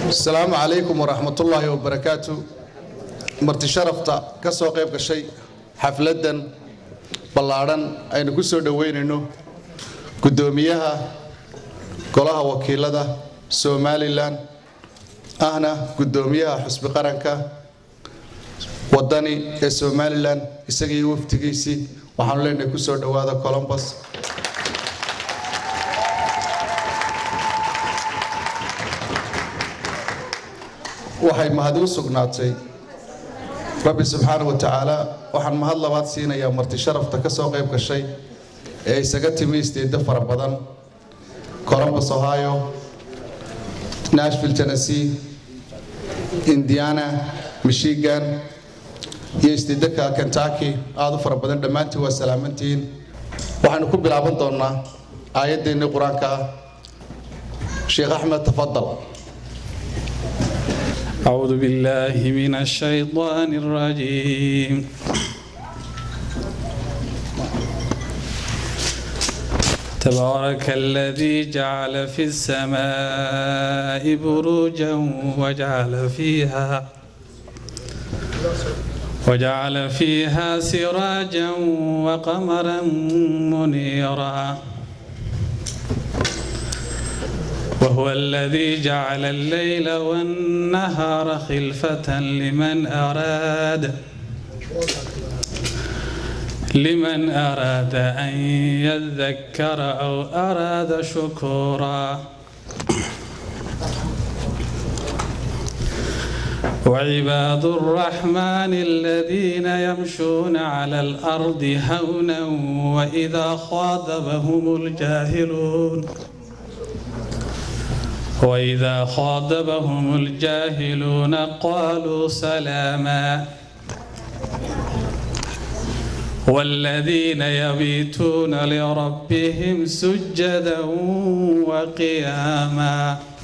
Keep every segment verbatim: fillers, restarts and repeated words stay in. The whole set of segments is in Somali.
السلام عليكم ورحمة الله وبركاته. مرتي شرفتا كسو قيب كشي حفلة بلارن أي نقصو دوين إنه قدوميها كلها وكيلة سومالي لان أنا قدوميها حسب قرنكا وداني سومالي لان يسقي وفتقيسي وحنولين نقصو دوادا كولومبوس. waxay mahadu sugnaatay Rabbi subhanahu wa ta'ala waxaan mahad labaad siinayaa marti sharafta ka soo qayb gashay ee isaga timiisteeda fara badan Columbus Ohio Nashville Tennessee Indiana Michigan iyo isteedka Kentucky aad u fara badan dhamaantii waa salaamantiin waxaan ku bilaaban doonaa aayadeena Quraanka Sheikh Ahmed tafadhal. أعوذ بالله من الشيطان الرجيم تبارك الذي جعل في السماء بروجا وجعل فيها وجعل فيها سراجا وقمرا منيرا وهو الذي جعل الليل والنهار خلفة لمن أراد لمن أراد أن يذكر أو أراد شكورا وعباد الرحمن الذين يمشون على الأرض هونا وإذا خاطبهم الجاهلون وإذا خاطبهم الجاهلون قالوا سلاما والذين يبيتون لربهم سجدا وقياما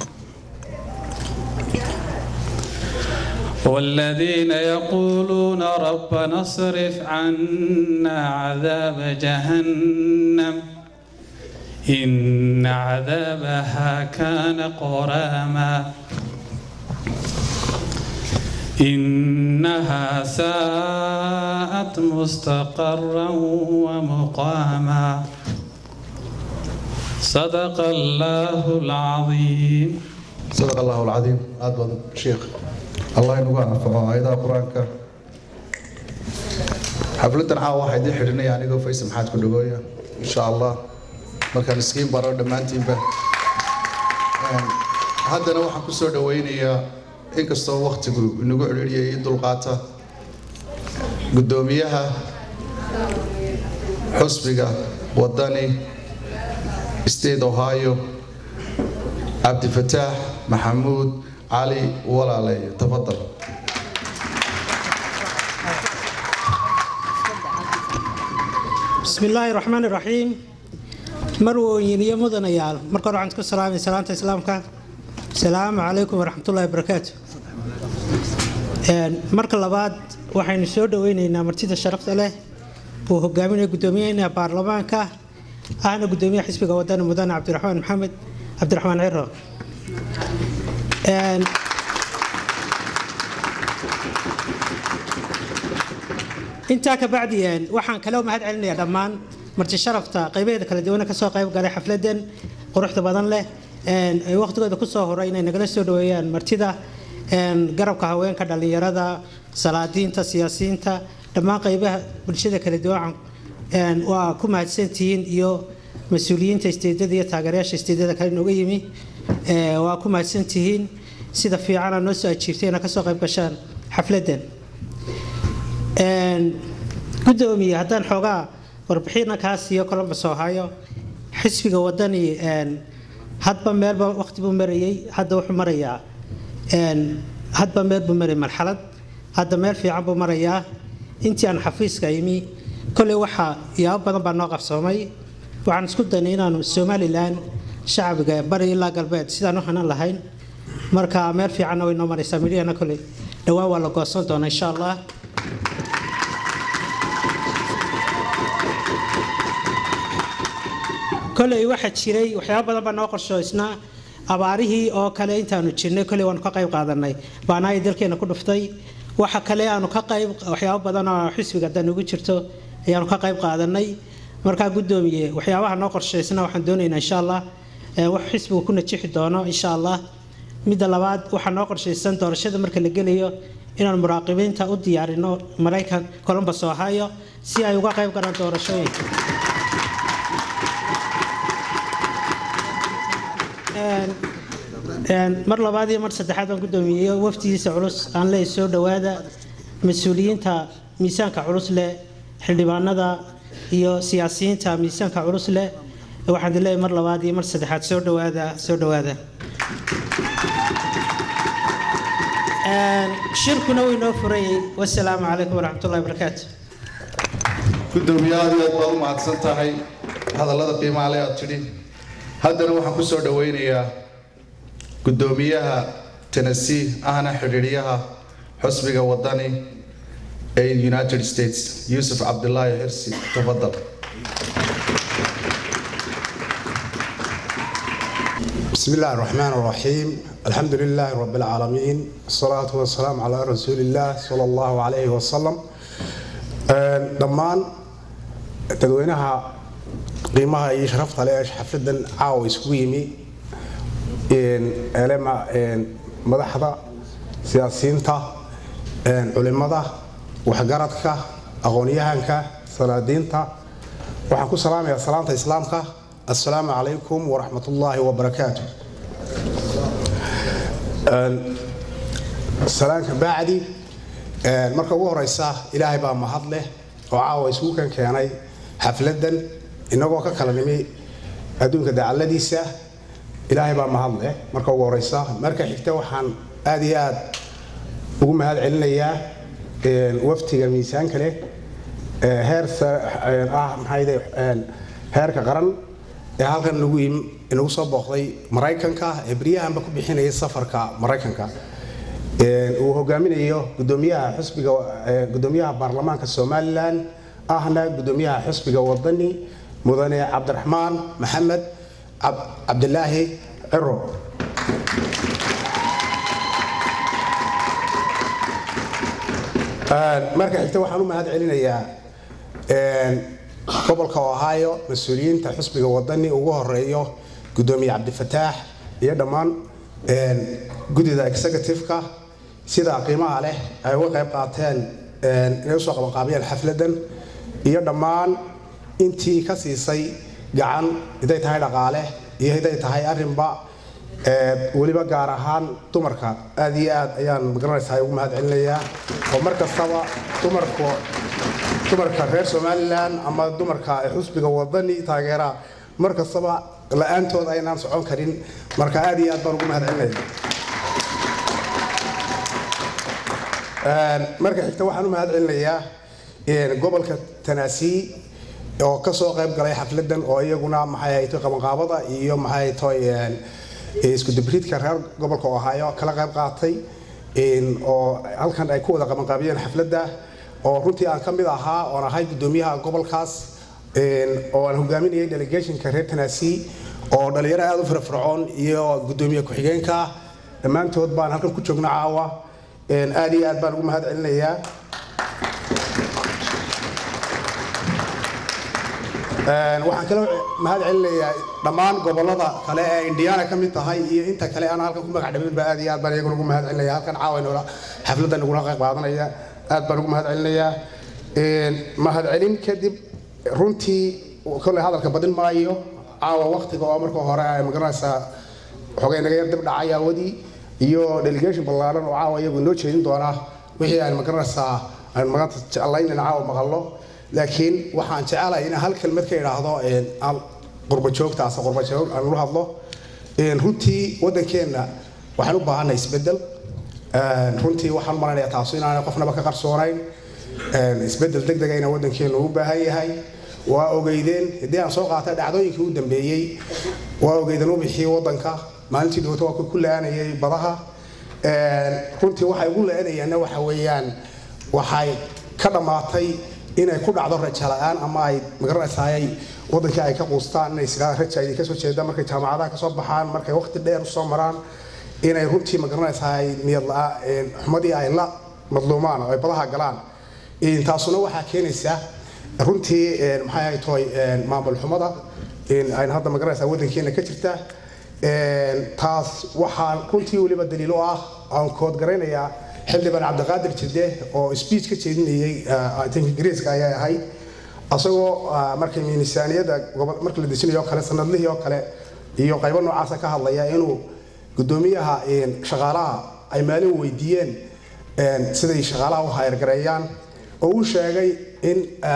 والذين يقولون ربنا اصرف عنا عذاب جهنم إن عذابها كان غراما إنها ساءت مستقرا ومقاما صدق الله العظيم. صدق الله العظيم. أدوان شيخ الله ينوعنا فما أيضا قرآنك حفلتنا عا واحد يحرنا يعني جو في سمحات كل جوية إن شاء الله. markaan iskiin baro dhamaantiinba haddana waxaan ku soo dhaweynayaa inkastoo waqtigu inagu celceliyay dulqaata gudoomiyaha xusbiga wadani State Ohio Abdi Fatah Mahmoud Ali Walaalay tafadhal. بسم الله الرحمن الرحيم. مروين يا مدنيال مركو عندك السلام سلامة إسلامك السلام عليكم ورحمة الله وبركاته. مركو لبعض وحين سود ويننا مرتدى الشرف له وهو قامين قدوميين برلمان كه أنا قدومي حسب قوادنا مدن عبد الرحمن محمد عبد الرحمن عرة. أنت كبعدين وحن كلام هاد علني دمان مرتي شرفتا قيبيدا kala duwan ka soo qayb galay xafladan quruxda badan leh een ay waqtigooda ku soo horay inay nagala soo dhaweeyaan martida een garabka haweenka dhalinyarada salaadiinta siyaasiyiinta dhammaan qaybaha bulshada kala duwan een waa ku mahadsantihiin iyo mas'uuliyiinta isteedada iyo taageerayaasha isteedada kale nooga yimi ee waa ku mahadsantihiin sida fiican aan noo soo ajiirtayna ka soo qayb gashaan xafladan een gudoomiye haddaan xogaa warbixina kaas iyo Columbus Ohio xisbiga wadani een hadba meelba waqti buu marayay hadda wuxuu marayaa een hadba meel buu maray marxalad hadda meel fiican buu marayaa intii aan xafiiska yimi kulli waxa yaab badan baa noo qabsoomay waxaan isku daynay inaanu Somaliland shacbiga bari ilaa galbeed sidaan u hanan lahayn marka meel fiican oo inoo maraysaa midiyana kulli dhawaa waa la goosan doonaa insha Allah. كل واحد شيء وحياة بدل بناقش شو اسمه abaarihii oo kale intaanu jirnay kale waan ka qayb qaadanay baana ay dalkeena ku dhuftay waxa kale aanu ka qayb waxyaabo badan oo xisbiga dan ugu jirto ayaanu ka qayb qaadanay marka gudoomiye waxyaabaha noo qorsheysna waxaan doonaynaa insha Allah wax xisbigu ku najixi doono insha Allah mid labaad waxa noo qorsheysan doorashada marka la gelayo inaan muraaqibiinta u diyaarino Mareykan Columbus Ohio si ay uga qayb galaan doorashooyinka een mar labaad iyo mar saddexaad aan gudoomiye waftiisa culus aan leey soo dhawaada mas'uuliyiinta miisaanka culus leh xildhibaanada iyo siyaasiyiinta miisaanka culus leh waxaan leeyahay mar labaad iyo mar saddexaad soo dhawaada soo dhawaada een shirkuna way noo furay wassalaamu calaykum waraxmatullaahi wabarakaatuh gudoomiyaha aad baad u mahadsan tahay hadallada qiimaha leh aad tidhi haddana waxaan ku soo dhaweynayaa gudoomiyaha Tennessee ahna xiriiriyaha xusbiga wadani ee United States Yusuf Abdullahi Hirsi tafadhal بسم الله الرحمن الرحيم الحمد لله رب العالمين الصلاة والسلام على رسول الله صلى الله عليه وسلم دمان تدوينها قيمها يشرفت عليها حفلة عاو يسويمي إن علماء إن مدحضة سياسيين تا إن علماء وحجارتك أغنيهانك سلادين تا وحكو سلام يا سلامة إسلامك السلام عليكم ورحمة الله وبركاته. السلام بعدي مركب ورئيسه إلهي بقى محضله وعاوي سوكا كياني حفلة إنه وقت كلامي أدون كده على ديسه إلهي بقى محضله مركب ورئيسه مركب حكتوا حن آديات وقوم هذا علنيا وفتي جميسان كله هيرث آه هايدا هيرك قرن halkan lagu inagu soo booqday Mareykanka Ibriyahan ba ku bixinayay safarka Mareykanka ee uu hogaaminayo gudoomiyaha xisbiga gudoomiyaha baarlamaanka Soomaaliland ahna gudoomiyaha xisbiga wadani mudane Cabdiraxmaan Maxamed Cabdullaahi Ciro marka xigta waxaan u mahad celinayaa ee gobolka Ohio mas'uuliyiinta xisbiga wadani ugu horeeyo gudoomiye Cabdifataax iyo dhamaan een gudida executive-ka sida qiimaha leh ay uga qayb qaateen een inay soo qaban qaabiyeen xafladan iyo dhamaan intii ka siisay gacan iday tahay dhaqaale iyo iday tahay arrinba ee waliba gaar ahaan dumarka aad iyo aad ayaan magaranaysaa ugu mahad celinayaa oo markastaba dumarku dumarka reer Soomaaliland ama dumarka xusbiga wadani taageera markastaba la'aantood aynaan socon karin marka aad iyo aad baan ugu mahad celinayaa een marka xigta waxaan u mahad celinayaa in gobolka Tennessee oo ka soo qayb galay xafladan oo iyaguna maxay ahayd qaban qaabada iyo maxay tahay isku dibridka reer gobolka Ohio kala qayb qaatay in oo halkan ay ku wada qaban qaabiyeen xafladda oo runtii aan ka mid ahaa oo ahay gudoomiyaha gobolkaas een oo aan hogaaminayay delegation-ka reer Tennessee oo dhalinyaro aad u firfircoon iyo gudoomiye ku xigeenka dhammaantood baan halkan ku joognaa caawa een aad iyo aad baan ugu mahad celinayaa een waxaan kale mahad celinayaa dhammaan gobolada kale ee Indiana ka mid tahay iyo inta kale aan halkan ku magac dhamin ba aad iyo aad baan iyagu ugu mahad celinayaa halkan caawa inoo xafladan ugu qayb qaadanaya aad baan ugu mahad celinayaa een mahad celin kadib runtii kulli hadalka badin maayo caawa waqtiga oo marka hore ay magaranaysaa xogay naga yar dib dhacay awadii iyo delegation ballaaran oo caawa iyagu noo jeedin doona wixii aan magaranaysaa aan maganta jecelayn in caawa maqallo laakiin waxaan jecelahay in hal kelmad ka iraahdo een qurba joogta as qurba joog aan u hadlo een runtii wadankeena waxaan u baahanahay isbedel een runtii waxaan maranayaa taas inaan qofnaba ka qarsoonayn een isbedel degdeg ah in wadankeena u baahan yahay waa ogeydeen hadii aan soo qaatay dhacdooyinkii u dambeeyay waa ogeydeen u bixii wadanka maalintii dhawto waa ku laanayay badaha een runtii waxay ugu laanayeen waxa weeyaan waxay ka dhamaatay inay ku dhacdo rajo la'aan ama ay magaranaysaay waddanka ay ka quustaan inay sigaa rajo ay ka soo jeedaan markay jaamacadaha ka soo baxaan markay waqti dheer u soo maraan inay runtii magaranaysaay niyad la'aan xumadii ay la madluumaan oo ay badaha galaan in taasuna waxa keenaysa runtii maxay ay tahay maamul xumada in ay hadda magaranaysaa waddankeena ka jirta taas waxaan runtii waliba daliil u ah aan kood garanayaa xildhibaan cabdiqaadir jidde oo speech ka jeedinayay atinka ingiriiska ayaa ahayd asagoo markay miisaaniyada marka la dejinayo kale sanadlihii oo kale iyo qaybo noocaas ka hadlaya inuu gudoomiyaha shaqaalaha ay maalin weydiiyeen siday shaqaalaha u hayr-gareeyaan oo uu sheegay in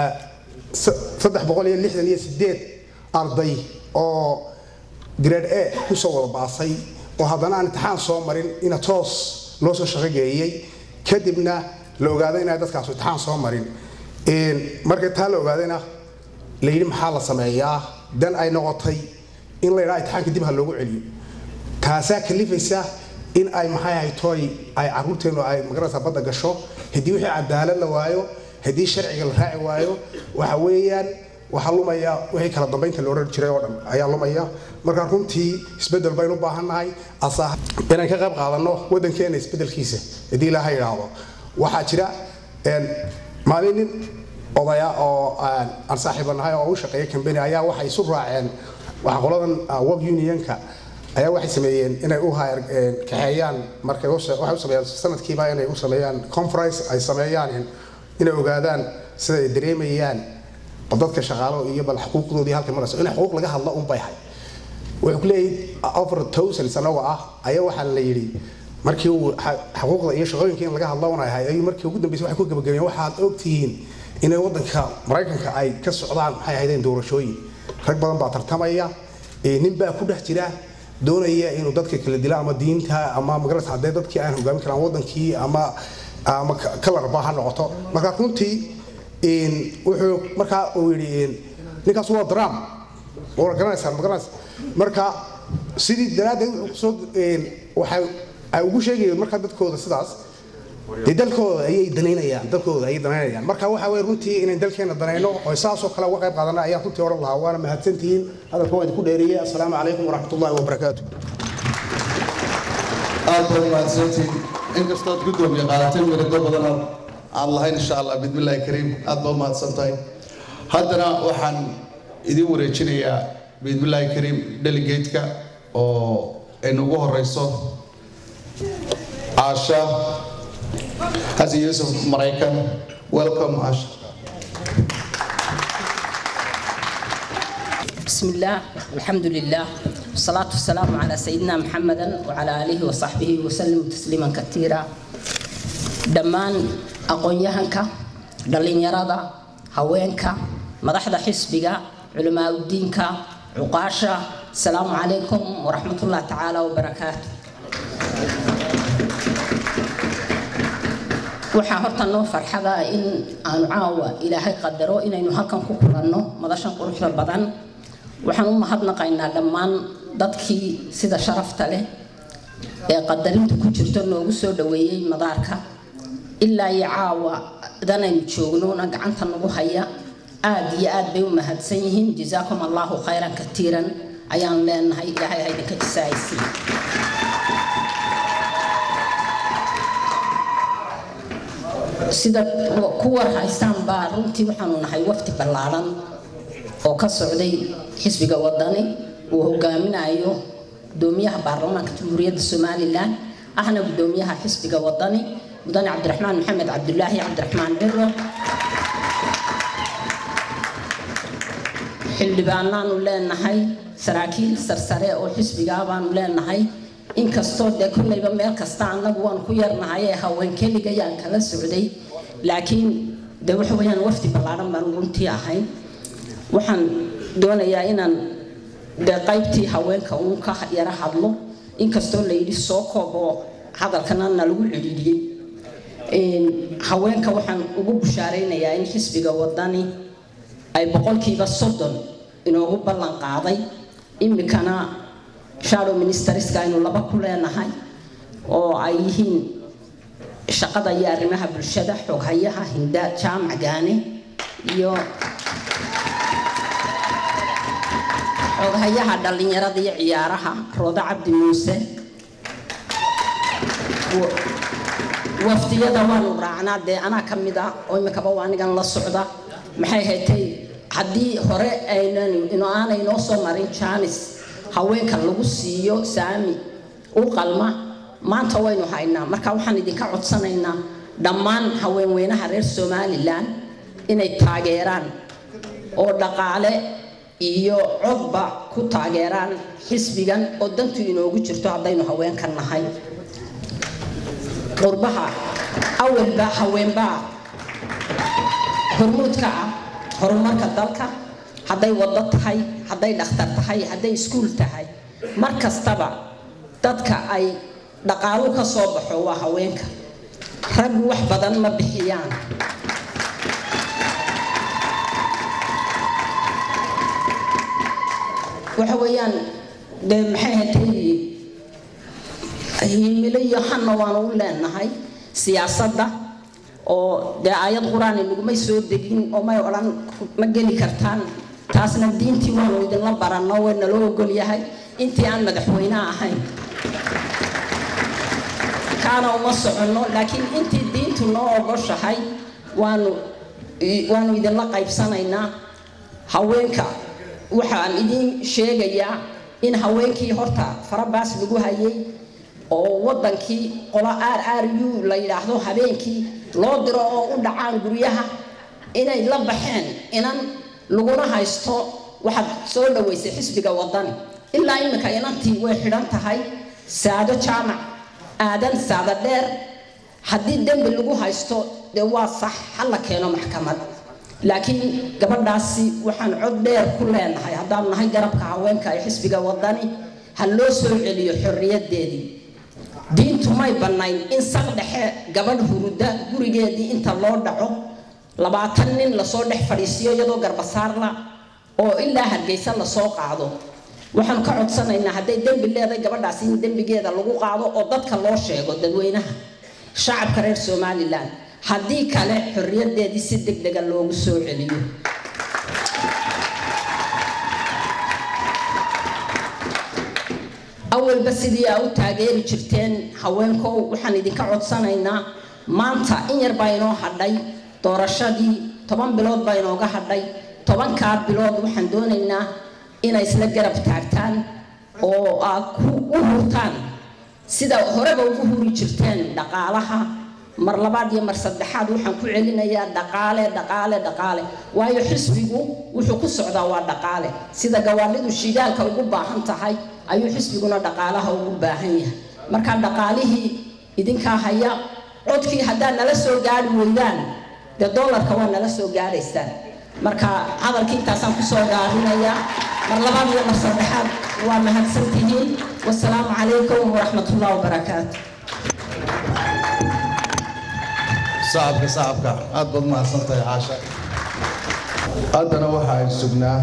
saddex boqol iyo lixdan iyo sideed arday oo grade A ku soo wada baasay oo haddana aan imtixaan soo marin ina toos loo soo shaqo geeyay kadibna la ogaaday in ay dadkaas imtixaan soo marin in markay taa la ogaadayna la yiri maxaa la sameeyaa dan ay noqotay in la yiraahdo imtixaanka dib ha loogu celiyo taasaa kalifaysa in ay maxay ahay toy ay caruurteenu ay magarasa badda gasho hadii wixii cadaalad la waayo hadii sharciga la raaci waayo waxa weeyaan waxa lumaya wixii kala dambeynta loo oran jiray oo dhan ayaa lumaya marka runtii isbedel baynu u baahanahay asaah inaan ka qayb qaadano waddankeena isbedelkiisa hadii la hayraado waxa jira een maalin odaya oo aan saaxiibanahay oo u shaqeeyo company ayaa waxay isu raaceen waxa qoladan work unionka ayaa waxay sameeyeen inay u hayr kaxeeyaan markay waxay u sameeyaan sanadkiiba inay u sameeyaan conference ay sameeyaan inay ogaadaan sida ay dareemayaan dadka shaqaalo iyo bal xuquuqdoodii halka marayso in xuquuq laga hadlo un bay hay wuxuu ku leeyahay over thousand sano ah ayaa waxa la yiri markii uu xuquuqda iyo shaqooyinka laga hadlo una hay ay markii ugu dambeysay waxay ku gabagabeen waxa aad ogtihiin inay waddanka Mareykanka ay ka socdaan maxay ahaydeen doorashooyin rag badan baa tartamaya ee nin baa ku dhex jira doonaya inuu dadka kala dilo ama diinta ama magarad haday dadkii aan hogaamin karaan waddankii ama ama kala rabaa noqoto marka runtii in wuxuu marka uu yiri ninkaas waa drum oo garanaysan magaras marka sidii daraaddeed wuxuu soo waxa ay ugu sheegayeen marka dadkooda sidaas dalkooda ayay daneynayaan dalkooda ayay daneynayaan marka waxa way runtii inay dalkeena daneyno oo saas oo kale uga qayb qaadana ayaa runtii oran lahaa waana mahadsantihiin hadalka waa idinku dheeriyay assalaamu calaykum waraxmatullaahi wabarakaatuh aad baad mahadsantihiin inkastood gudoomiye qaadateen mirado badan الله إن شاء الله بسم الله الكريم أدبا ما تصنتي هذا وحن إذا وريتشني يا بسم الله الكريم دليجيتك أو إنه هو الرئيس عاشا هذا يوسف مريكان welcome عاشا بسم الله الحمد لله والصلاة والسلام على سيدنا محمد وعلى آله وصحبه وسلم تسليما كثيرا دمان aqoon-yahanka dhalinyarada haweenka madaxda xisbiga culamaa diinka cuqaasha salaamu calaykum waraxmatullaahi tacaala wabarakaatu waxaa horta noo farxada in aan caawa ilaahay qadaro inaynu halkan ku kulanno madashan quruxda badan waxaan u mahadnaqaynaa dhammaan dadkii sida sharafta leh ee qadarinta ku jirto noogu soo dhaweeyay madaarka إلا يعاوى ذنين شغلونا قعنتا نبوهيا آد يا آد بيو مهدسينهن جزاكم الله خيرا كثيرا أيان لأن هاي هاي هاي كتسايسي سيدا كور هايستان بارونتي وحنون هاي وفت بلالان oo ka socday xisbiga wadani oo hogaaminayo doomiyaha baarlamaanka Jamhuuriyadda Soomaaliland ahna gudoomiyaha xisbiga wadani مدن عبد الرحمن محمد عبد الله عبد الرحمن برو xildhibaanaan u leenahay saraakiil sarsare oo xisbiga baan u leenahay in kasto de kullayba meel kasta anagu waan ku yarnahay ee haween kaliga yaan kala socday laakiin de waxa weeyaan wafdi balaaran baan runtii ahay waxaan doonayaa inaan de qaybtii haweenka uu ka yara hadlo in kasto la yiri soo koobo hadalkana lagu celiyay in haweenka waxaan ugu bushaareynayaa in xisbiga wadani ay boqolkiiba soddon inoogu ballan qaaday imikana shadow ministerska inuu laba ku leenahay oo ay yihiin shaqada iyo arrimaha bulshada xoghayaha hinda jaamac gaane iyo xogayaha dhalinyarada iyo ciyaaraha Rooda Cabdi Muuse waftiyada waan raacnaa de ana kamida oo imika waanigan la socda maxay haytay hadii hore aynan inoo aanay noo soo marin chance haweenka lagu siiyo saami u qalma maanta waynu haynaa marka waxaan idinka codsanaynaa dhammaan haweenweynaha reer Somaliland inay taageeraan oo dhaqaale iyo codba ku taageeraan xisbigan oo dantu inoogu jirto hadaynu haweenkan nahay qurbaha awalba haweenba hormuudka horumarka dalka haday wada tahay haday dhakhtar tahay haday iskuul tahay markastaba dadka ay dhaqaalo ka soo baxo waa haweenka rag wax badan ma bixiyaan waxa weeyaan de maxay hatay himilaya hanna waan u leenahay siyaasadda oo de ayad quraan lagu may soo degin oo may oran ma geli kartaan taasna diintii waan idin la barano weena loo ogol yahay intii aan madaxweynaha ahayn kaana uma socono laakiin intii diintu noo ogoshahay waanu waanu idin la qaybsanaynaa haweenka waxaan idin sheegayaa in haweenkii horta farabaas lagu hayay oo wadankii qola R R U la yiraahdo habeenkii loo diro oo u dhacaan guriyaha inay la baxeen inan laguna haysto waxa soo dhaweysay xisbiga wadani ilaa imika inantii way xidhan tahay saado jaamac aadan saada dheer haddii dambi lagu haysto de waa sax hal la keeno maxkamad laakiin gabadhaasi waxaan cod dheer ku leenahay haddaan nahay garabka haweenka ee xisbiga wadani ha loo soo celiyo xorriyadeedii diintu may banayn in saq dhexe gabadh huruda gurigeedii inta loo dhaco labaatan nin la soo dhex fadhiisiyo iyadoo garbasaar la oo ilaa Hargeysa la soo qaado waxaan ka codsanaynaa haday dambi leedahay gabadhaasi in dambigeeda lagu qaado oo dadka loo sheego dadweynaha shacabka reer Somaliland haddii kale xorriyadeedii si degdeg ah loogu soo celiyo awalba sidii ay u taageeri jirteen haweenkoow waxaan idinka codsanaynaa maanta in yar baa inoo hadhay doorashadii toban bilood baa inooga hadhay tobanka bilood waxaan doonaynaa inay isla garab taagtaan oo aad ku u hurtaan sida horeba ugu huri jirteen dhaqaalaha mar labaad iyo mar saddexaad waxaan ku celinayaa dhaqaale dhaqaale dhaqaale waayo xisbigu wuxuu ku socdaa waa dhaqaale sida gawaalidu shidaalka ugu baahan tahay ayuu xisbiguna dhaqaalaha ugu baahan yahay marka dhaqaalihii idinka haya codkii hadaa nala soo gaari weydaan de dollarka waa nala soo gaaraysaan marka hadalkii intaasaan ku soo gaarinayaa mar labaad iyo mar saddexaad waa mahadsantihiin wassalaamu calaykum waraxmatullaahi wabarakaatuh صعب صعب عاد بعد ما صنت يا عاشا أنا واحد سجنا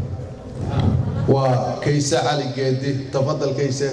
وكيسة علي جدي تفضل كيسة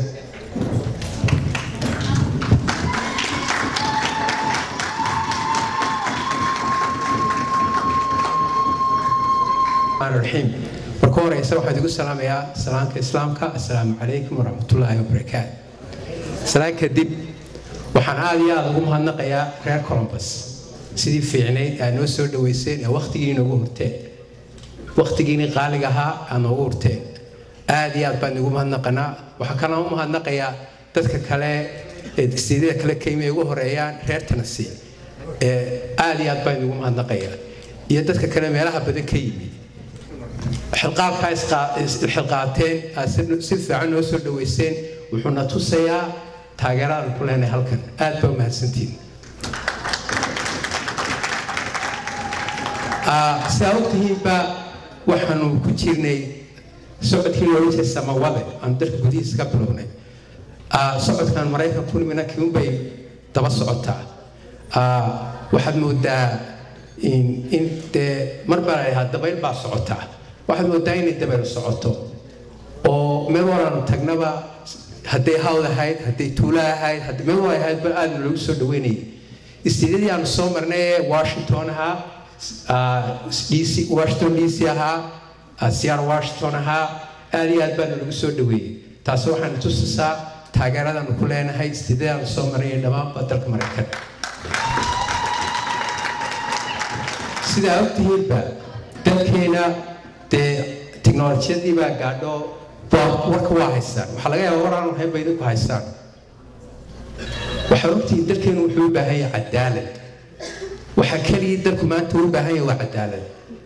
الرحمن الرحيم بركور يسوع حد يقول السلام يا سلام كإسلامك السلام عليكم ورحمة الله وبركاته سلام كدب waxaan aad iyo aad ugu mahadnaqayaa reer Columbus sidii fiicnay aan noo soo dhaweyseen ee waqtigiina ugu horteen waqtigiina qaaliga ahaa aan ugu horteen aad iyo aad baan ugu mahadnaqanaa waxa kana u mahadnaqayaa dadka kale ee sidii kale keenay ugu horeeyaan reer Tennessee ee aad iyo aad baan ugu mahadnaqayaa iyo dadka kale meelaha badan ka yimid xilqaadka xilqaateen si fiican noo soo dhaweyseen wuxuuna tusayaa taageerada ku leenahay halkan aad baa mahadsantiin ah sababtii ba waxaanu ku jirnay socodkii loo jeeday samawade aan dalka gudihiisa ka bilownay ah socodkan Mareykanka ku nimana kiin bay daba socotaa ah waxaad moodaa in in marba ay dabayl baa socotaa waxaad moodaa in dabayl socoto oo meel waraan tagnaba hadday hawda ahayd hadday tuula ahayd hadday meel way ahayd bal aad lagu soo dhaweynay istiidadii aan soo marnay Washington ha D C Washington D C ahaa Seattle Washington ahaa aad iyo aad baan lagu soo dhaweeyay taas waxaan tusisaa taageeradan ku leenahay sidee aan soo marayay dhammaan dalka Mareykanka sida ogtihiinba dalkeena dee teknolojiyadii baa gaadho warka waa haystaan waxaa laga yaabaa waraan waxay bayda ku haystaan waxaa ogtihiin dalkeenu wuxuu u baahan yahay cadaalad waxaa keliya dalku maanta u baahan yahay waa cadaalad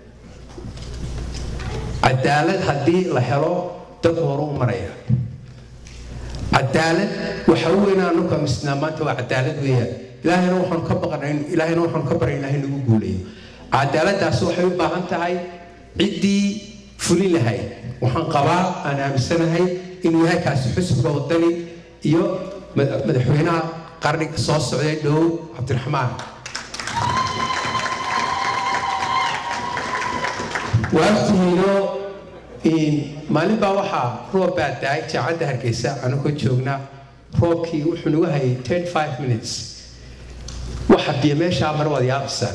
cadaalad haddii la helo dadku horu u maraya cadaalad waxa u weynaa anu kamisnaa maanta waa cadaalad weeyaan ilaahayna waxaan ka baqanay ilaahayna waxaan ka baray ilaahay nagu guuleeyo cadaaladaas waxay u baahan tahay ciddii fulin lahayd waxaan qabaa aan aaminsanahay inuu yahay kaasi xusubka wadani iyo madaxweynaha qarniga soo socday dhow cabdiraxmaan waagtihiino maalin baa waxaa roob baa daay jaacadda hargeysa anagoo joogna roobkii wuxuu nagu hayay ten five minutes waxa biyo meeshaa mar wada yaabisaan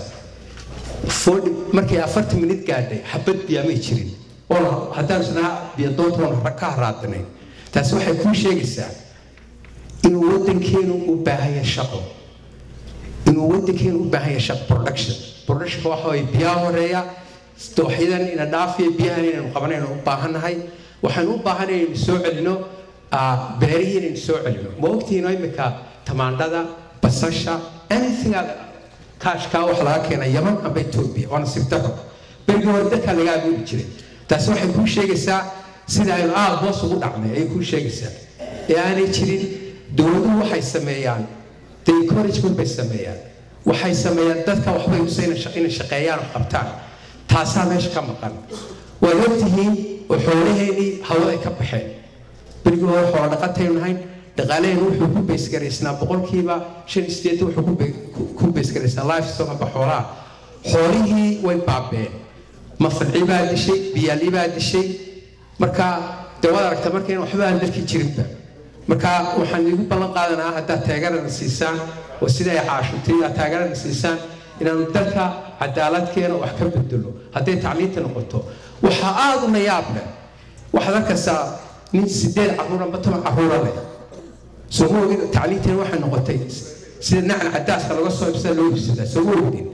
markii afartan minute gaadhay xabad biyaa may jirin oo haddaan isnaa biyo doontoona ka haraadnay taasi waxay kuu sheegaysaa inuu waddankeenu u baahan yahay shaqo inuu waddankeenu u baahan yahay shaqo production productionka waxa way biyaha horeeya dooxyadan ina dhaafiya biyahan inaynu qabanayno u baahannahay waxaan u baahanay inaynu soo celino beerihii inaynu soo celino ma ogtihiino imika tamaandhada basasha anything kaashkaa wax laga keena yaman amba etoobiya waana sibdaro berigii hore dalkaa laga abuuri jiray taasi waxay kuu sheegaysaa sida aynu aad hoos ugu dhacnay ayay kuu sheegaysaa ee aanay jirin dowladuhu waxay sameeyaan the encouragement bay sameeyaan waxay sameeyaan dadka waxbay usayna inay shaqeeyaan oo qabtaan taasaa meesha ka maqan waad ogtihiin oo xoolaheenii hawaday ka baxeen berigii hore xoola dhaqataynu nahayn dhaqaaleheen wuxuu ku beysgaraysnaa boqolkiiba shan iyo sideetan wuxuu ku beysgaraysnaa livestock amba xoolaha xoolihii way baabeen mafalci baa dishay biyaali baa dishay marka dee waad aragta markayna waxba aan dalkii jirinba marka waxaan igu ballan qaadanaa haddaad taageerana siisaan oo sida ay caashutay aad taageerana siisaan inaanu dalka cadaaladkeena wax ka bedelo hadday tacliinta noqoto waxaa aad u nayaab leh waxaad arkaysaa nin sideed carruur amba toban carruura leh soo ma ogid tacliinteena waxay noqotay sida nacna cadaaska laga soo ibsada loo ibsadaa soo ma ogidin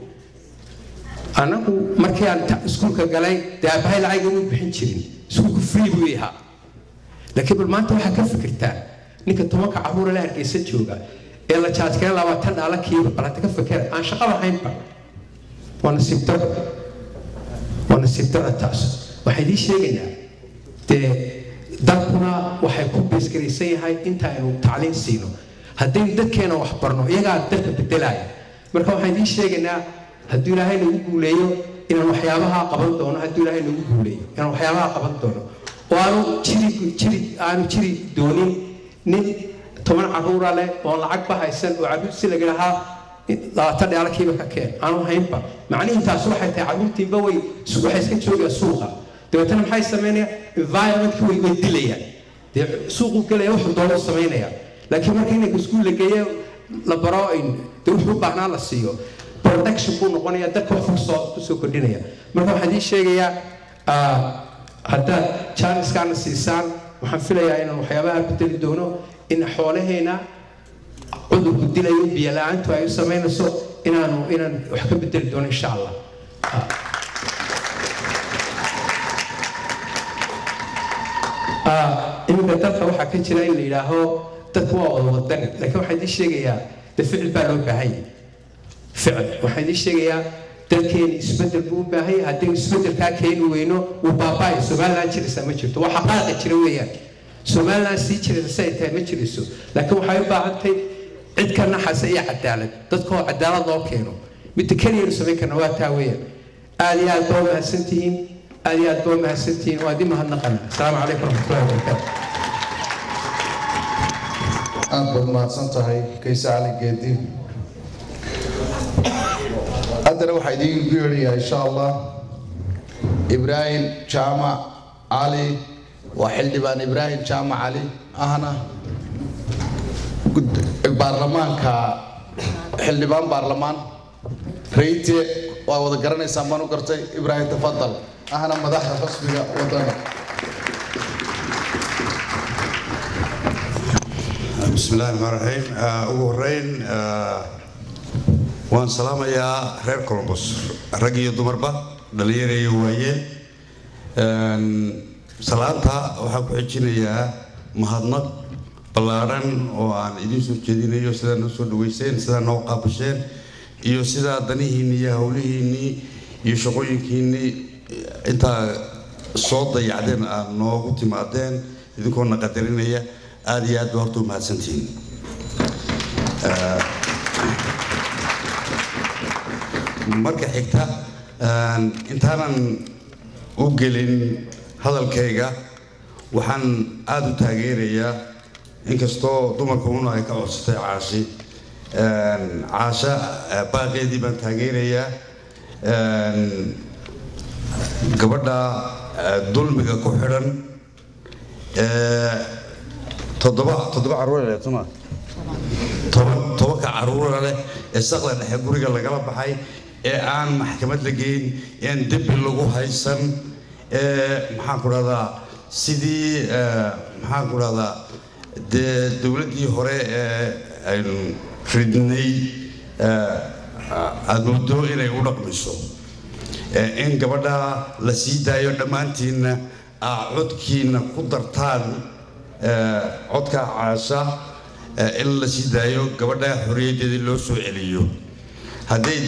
anagu markii aan iskuulka galay dee aabahay lacag uma bixin jirin iskuulku free buu yahaa laakiin bal maanta waxaa ka fikirtaa ninka tobanka carruura la hargeysa jooga ee la jaajkeen labaatan dhaala kiiba bal hadda ka fikera aan shaqo lahaynba waa nasiib daro waa nasiib daro taas waxay idii sheegaynaa dee dalkuna waxay ku beesgaraysan yahay intaaynu tacliin siino haddaynu dadkeena wax barno iyagaa dalka bedelaya marka waxaan idii sheegaynaa hadduu ilaahay nagu guuleeyo inaan waxyaabaha qaban doono hadduu ilaahay nagu guuleeyo inaan waxyaabaha qaban doono oo aanu jiri jiri aanu jiri doonin nin toban carruura leh oo lacag ba haysan oo carruur si laga lahaa labaatan dhaala kiiba ka keen aanu haynba macnihi taas waxay tahay carruurtiinba way waxay iska joogaan suuqa dabeetana maxay samaynayaan environmentkii way way dilayaan dee suuqu galaya wuxuu doono samaynaya laakiin markii inay iskuul la geeyo la baro dee wuxuu u baahnaa la siiyo production buu noqonaya dadka wax kusoo kusoo kordhinaya marka waxaan ii sheegayaa haddaad chanceskaana siisaan waxaan filayaa inaan waxyaabaha bedeli doono in xoolaheena cudurku dilayo biyo la-aantu ay u samaynayso inaanu inaan wax ka bedeli doono insha allah iminka dalka waxaa ka jira in la yidhaaho dadku waa wada wadani laakiin waxaan idii sheegayaa de ficil baa loo baahan yahay ficil waxaan idii sheegayaa dalkeena isbedel buu u baahan yahay haddaynu isbedelkaa keeni weyno wuu baabaayo somaliland jiraysaa ma jirto waa xaqaaqa jira weeyaan somaliland sii jiraysa si ay tahay ma jirayso laakiin waxay u baahan tahay cid ka naxasa iyo cadaalad dadka oo cadaalad loo keeno midda keliyanu samayn karna waa taa weeyaan aad iyo aad baa mahadsantihiin aad iyo aad baa mahadsantihiin waa dib mahadnaqana asalaamu calaykum waraxmatullahi wabarakaatu aad baad mahadsan tahay kayse cali geedi haddana waxaa idiin geerayaa insha allah ibraahim jaamac cali waa xildhibaan ibraahim jaamac cali ahna baarlamaanka xildhibaan baarlamaan rayte وأود قرني سامانو قرتي إبراهيم تفضل أهلا مدح حسبي وطني. بسم الله الرحمن الرحيم. أوهرين وان سلام يا رير كولومبوس رجي دمربا دليري وياه سلامتها وحب حجينيا مهضنق بلارن وعن إدين سو جدينا يوسدا نسو دويسين سدا نوقا بشين يوسدا دنيهني يهوليهني يشقوينكني أنت صوت يعدين نوقو تمادين إذا كنا قدرينيا آديات برضو مع سنتين. marka xigta intaanan u gelin hadalkayga waxaan aad u taageerayaa inkastoo dumarkuna ay ka codsatay caashi caasha baaqeedii baan taageerayaa gabadha dulmiga ku xidhan toddoba toddoba caruur leh tuma toban ka caruur leh ee saqda dhexe guriga lagala baxay ee aan maxkamad la geyn ee dembi lagu haysan ee maxaan ku radaa sidii maxaan ku radaa de dawladii hore ee aynu ridnay aad moodo inay u dhaqmayso in gabadha la sii daayo dhammaantiinna codkiina ku dartaan codka caasha in la sii daayo gabadha xorriyaddeedii loo soo celiyo haddii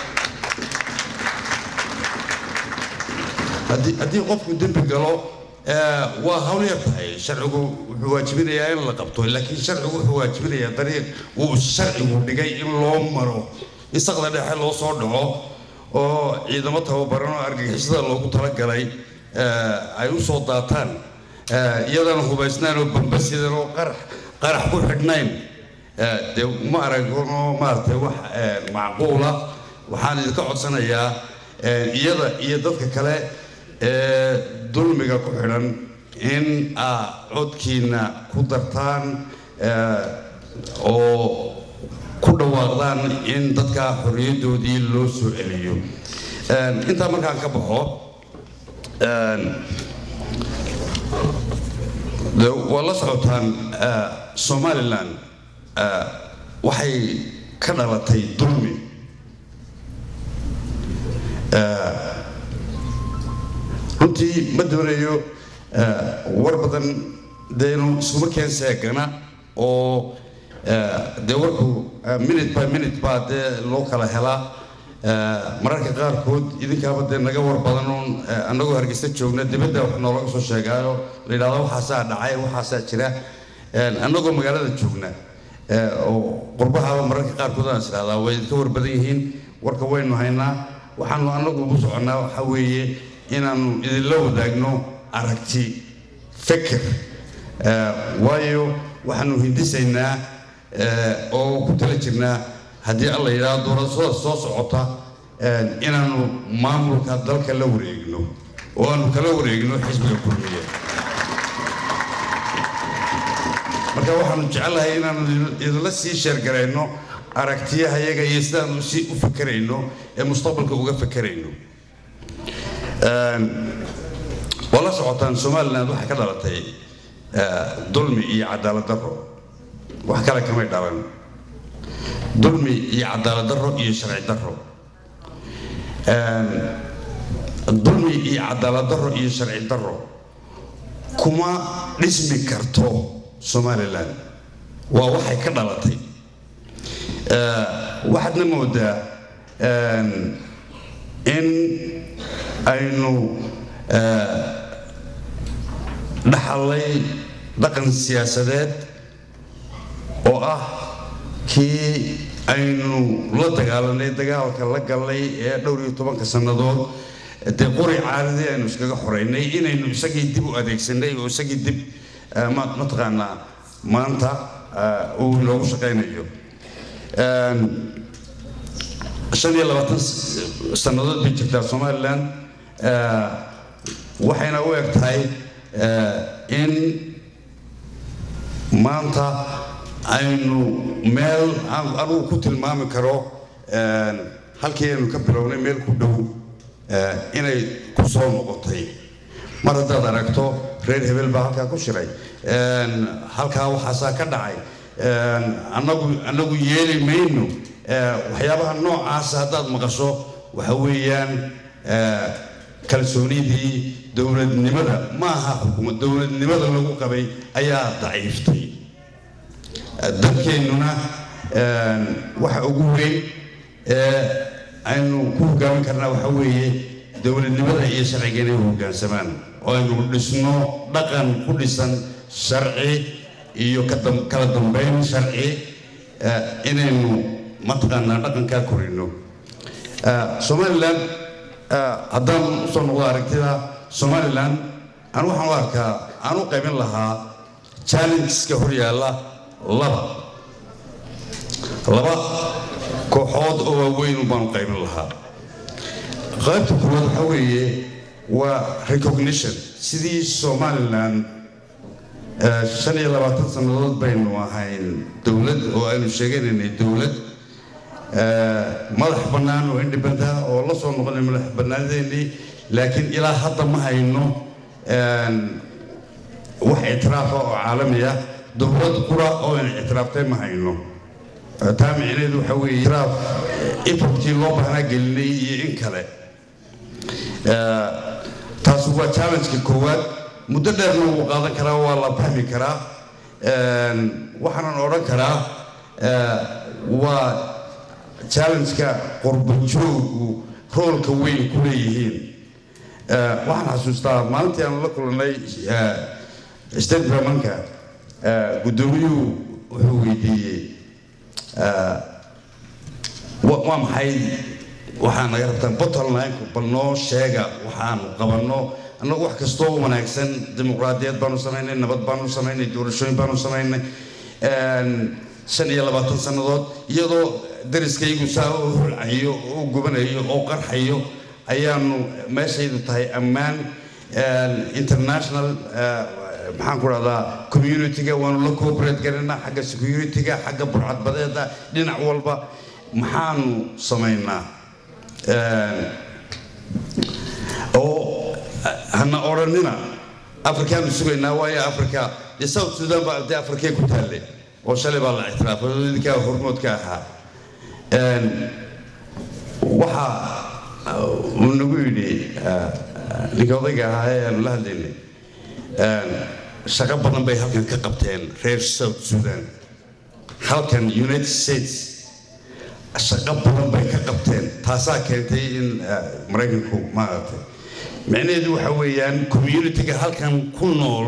haddii qofku dembi galo waa hawl yar tahay sharcigu wuxuu waajibinayaa in la qabto laakiin sharcigu wuxuu waajibinayaa dariiq uu sharcigu dhigay in loo maro in saqda dhexe loo soo dhaco oo ciidamo tababaran oo argagixisada loogu talagalay ay u soo daataan iyadana hubaysnaan oo bambasidan oo qarax qarax ku xidhnayn dee ma aragno maaragtay wax macquula waxaan idinka codsanayaa iyada iyo dadka kale ee dulmiga ku xidhan in aa codkiina ku dartaan oo ku dhawaaqdaan in dadka xorriyaddoodii loo soo celiyo intaa markaan ka baxo waa la socotaan somaliland waxay ka dhalatay dulmi runtii ma doonayo war badan dee inuu iskuma keenseegana oo dee warku minute by minute baa dee loo kala helaa mararka qaarkood idinkaaba dee naga war badan oon annagoo hargeysa joogna dibadda wax noolaga soo sheegaayo la yidhahdo waxaasaa dhacay waxaasaa jira annagoo magaalada joogna oo qurbahaaba mararka qaarkood aan is idhahdaa way idinka war badan yihiin warka waynu haynaa waxaanu annagu ugu soconnaa waxaa weeye inaanu idinla wadaagno aragti fikir waayo waxaanu hindisaynaa oo ku tala jirnaa haddii alla yidhaahdo doorashada soo socota inaanu maamulka dalka la wareegno oo aanu kala wareegno xisbiga kulmiye marka waxaanu jecelahay inaanu idinla sii sheergarayno aragtiyaha iyaga iyo sidaanu si u fakarayno ee mustaqbalka uga fakarayno waa la socotaan somaliland waxay ka dhalatay dulmi iyo cadaalad darro wax kale kamay dhalan dulmi iyo cadaalad darro iyo sharci darro dulmi iyo cadaalad darro iyo sharci darro kuma dhismi karto somaliland waa waxay ka dhalatay waxaadna moodaa in aynu dhaxalay dhaqan siyaasadeed oo ah kii aynu la dagaalanay dagaalka la galnay ee dhowr iyo tobanka sannadood dee qori caaradii aynu iskaga xoreynay inaynu isagii dib u adeegsanay oo isagii dib mataqaanaa maanta uu inoogu shaqaynayo shan iyo labaatan sannadood bay jirtaa somaliland waxayna u eg tahay in maanta aynu meel anugu ku tilmaami karo halkii aynu ka bilownay meel ku dhow inay ku soo noqotay mar haddaad aragto reer hebel baa halkaa ku shiray halkaa waxaasaa ka dhacay annagu annagu yeeli mayno waxyaabaha noocaasa haddaad maqasho waxa weeyaan kalsoonidii dowladnimada ma aha xukuumad dowladnimada lagu qabay ayaa daciiftay dadkeennuna waxa ugu weyn aynu ku hogaamin karnaa waxa weeye dowladnimada iyo sharciga inay hoggaansamaan oo aynu dhisno dhaqan ku dhisan sharci iyo kala dambeyn sharci inaynu mataqaanaa dhaqankaa korino somaliland haddaan usoo noqdo aragtida somaliland aan waxaan u arkaa aan u qaybin lahaa challengeska hor yaalla laba laba kooxood oo waaweyn baan u qaybin lahaa qaybta koowaad waxa weeye waa recognition sidii somaliland shan iyo labaatan sannadood baynu ahayn dowlad oo aynu sheeganaynay dowlad madax bannaan oo independent oo la soo noqonay madax bannaanadeennii laakiin ilaa hadda ma hayno wax ictiraafa oo caalami ah dowlad qura oo aynu ictiraaftay ma hayno taa micneheedu waxa weeye ictiraaf effortkii loo baahnaa gelinay iyo in kale taasi waa challenge-ka koowaad muddo dheerna wuu qaadan karaa waa la fahmi karaa waxaanan odhan karaa waa challenge-ka qurbajoogu roolka weyn ku leeyihiin waxaan xasuustaa maalintii aan la kulannay state departmentka guddoomiyuhu wuxuu weydiiyey waa maxay waxaa naga rabtaan bottleline-ku bal noo sheega waxaanu qabanno annagu wax kastoo wanaagsan dimuqraadiyad baanu samaynay nabad baanu samaynay doorashooyin baanu samaynay shan iyo labaatan sannadood iyadoo dariskaygu saa u hulcayo oo gubanayo oo qarxayo ayaanu meeshaydu tahay ammaan international maxaan ku rahdaa community-ga waanu la cooperate garanaa xagga security-ga xagga burcadbadeeda dhinac walba maxaanu samaynaa oo hana odhanina afrikaanu sugaynaa waayo africa dee south sudan baa dee afrikee ku taalle oo shalay baa la ictiraafay idinkaa hormoodka ahaa waxa uu nagu yidhi ninka odayga ahaa ee aanu la hadlaynay shaqo badan bay halkan ka qabteen reer south sudan halkan united states shaqo badan bay ka qabteen taasaa keentay in maraykanku maaragtay micnaheedu waxa weeyaan community-ga halkan ku nool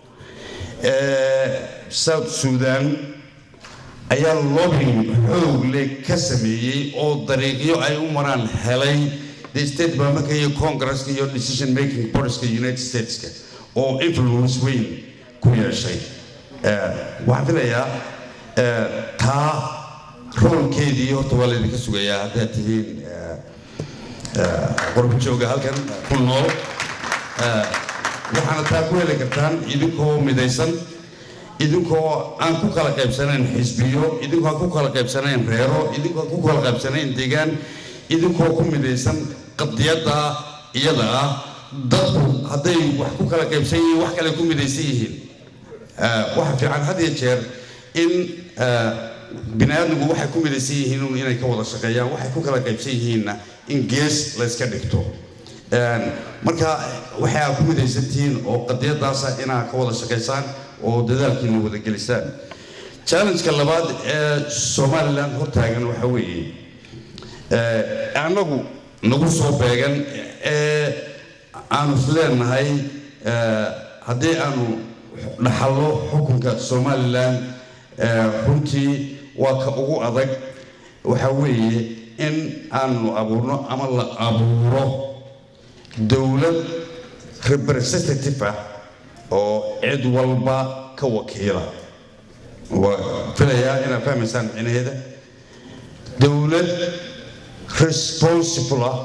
south sudan ayaa lobbying xoog leh ka sameeyey oo dariiqyo ay u maraan helay the state departmentka iyo congresska iyo decision making bodieska united stateska oo influence weyn ku yeeshay waxaan filayaa taa roolkeedii horta waa laydinka sugayaa haddaad tihiin qurbajooga halkan ku nool waxaana taa ku heli kartaan idinkoo midaysan idinkoo aan ku kala qaybsanayn xisbiyo idinkoo aan ku kala qaybsanayn reero idinkoo aan ku kala qaybsanayn deegaan idinkoo ku midaysan qadiyadda iyada ah dadku hadday wax ku kala qaybsan yihiin wax kale ku midaysan yihiin waxa fiican had iyo jeer in bini aadmigu waxay ku midaysan yihiin inay ka wada shaqeeyaan waxay ku kala qaybsan yihiinna in gees la iska dhigto marka waxay aad ku midaysantihiin oo qadiyadaasa inaad ka wada shaqaysaan oo dadaalkiina wada gelisaan challenge-ka labaad ee somaliland hortaagan waxa weeye annagu nagu soo beegan ee aanu isleenahay haddii aanu dhaxallo xukunka somaliland runtii waa ka ugu adag waxa weeye in aanu abuurno ama la abuuro dowlad representative ah oo cid walba ka wakiila waa filayaa inaad fahmaysaan micnaheeda dowlad responsible ah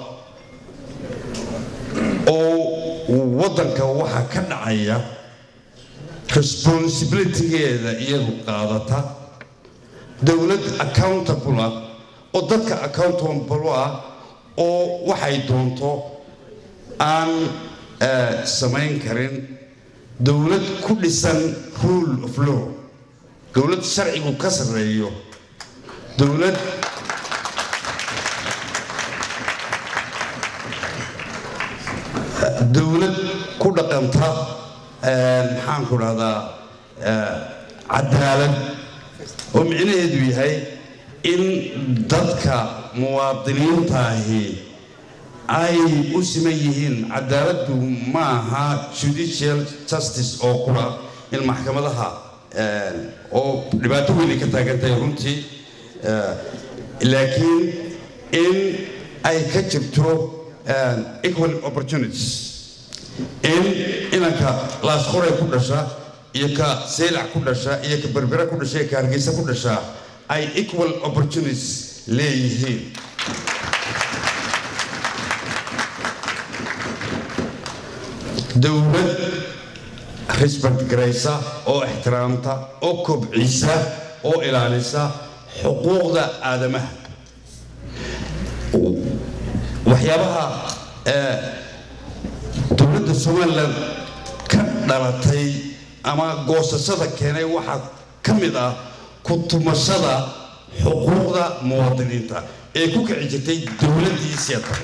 oo waddanka waxa ka dhacaya responsibility-geeda iyadu qaadata dowlad accountable ah oo dadka accountable ah oo waxay doonto aan samayn karin dawlad ku dhisan rule of law dawlad sharcigu ka sareeyo dawlad dawlad ku dhaqanta maxaan ku dhahdaa cadaalad oo micnaheedu yahay in dadka muwaadiniintaahi ay u siman yihiin cadaaladdu maaha judicial justice oo kula in maxkamadaha oo dhibaato weyn ka taagantahay runtii laakiin in ay ka jirto equal opportunities in inanka laas qoray ku dhasha iyo ka seelac ku dhasha iyo ka berbera ku dhasha iyo ka hargeysa ku dhasha ay equal opportunities leeyihiin dawlad respect garaysa oo ixtiraamta oo kobcisa oo ilaalisa xuquuqda aadamaha waxyaabaha dawladda Soomaaliland ka dhalatay ama goosashada keenay waxa ka mid ah ku tumashada xuquuqda muwaadiniinta ee ku kici jirtay dawladdii siyaasadda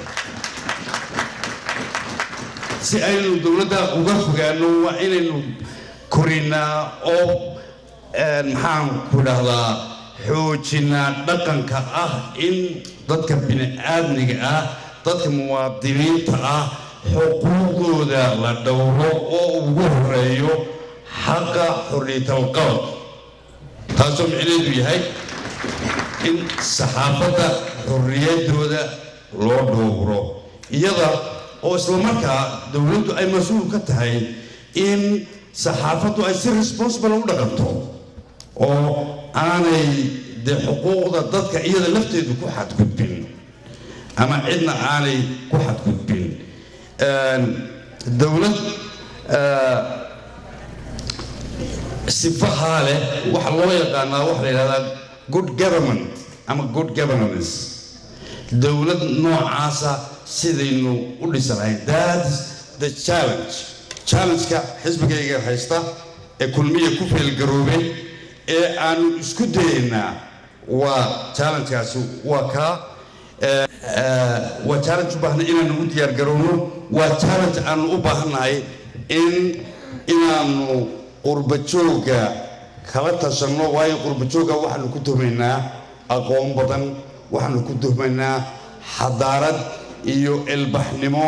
si aynu dawladda uga fogaano waa inaynu korinaa oo maxaan ku dhahdaa xoojinaa dhaqanka ah in dadka bini'aadmiga ah dadka muwaadiniinta ah xuquuqdooda la dhowro oo ugu horeeyo xaqa xorriyatul qowl taasoo micnaheedu yahay in saxaafadda xorriyadooda loo dhowro iyada oo isla markaa dawladdu ay mas'uul ka tahay in saxaafaddu ay si responsible u dhaqanto oo aanay de xuquuqda dadka iyada lafteedu ku xadgudbin ama cidna aanay ku xadgudbin dawlad sifaha leh waxa loo yaqaanaa waxa la yidhahdaa good government ama good governance dawlad noocaasa sidaynu u dhisanahay that's the challenge challenge-ka xisbigayga haysta ee kulmiya ku feelgaroobay ee aanu isku dayaynaa waa challenge-kaasi waa kaa waa challenge u baahnay inaanu u diyaar garowno waa challenge aanu u baahannahay in inaanu qurba joogga kala tashanno waayo qurba joogga waxaanu ku tuhmaynaa aqoon badan waxaanu ku tuhmaynaa xadaarad iyo ilbaxnimo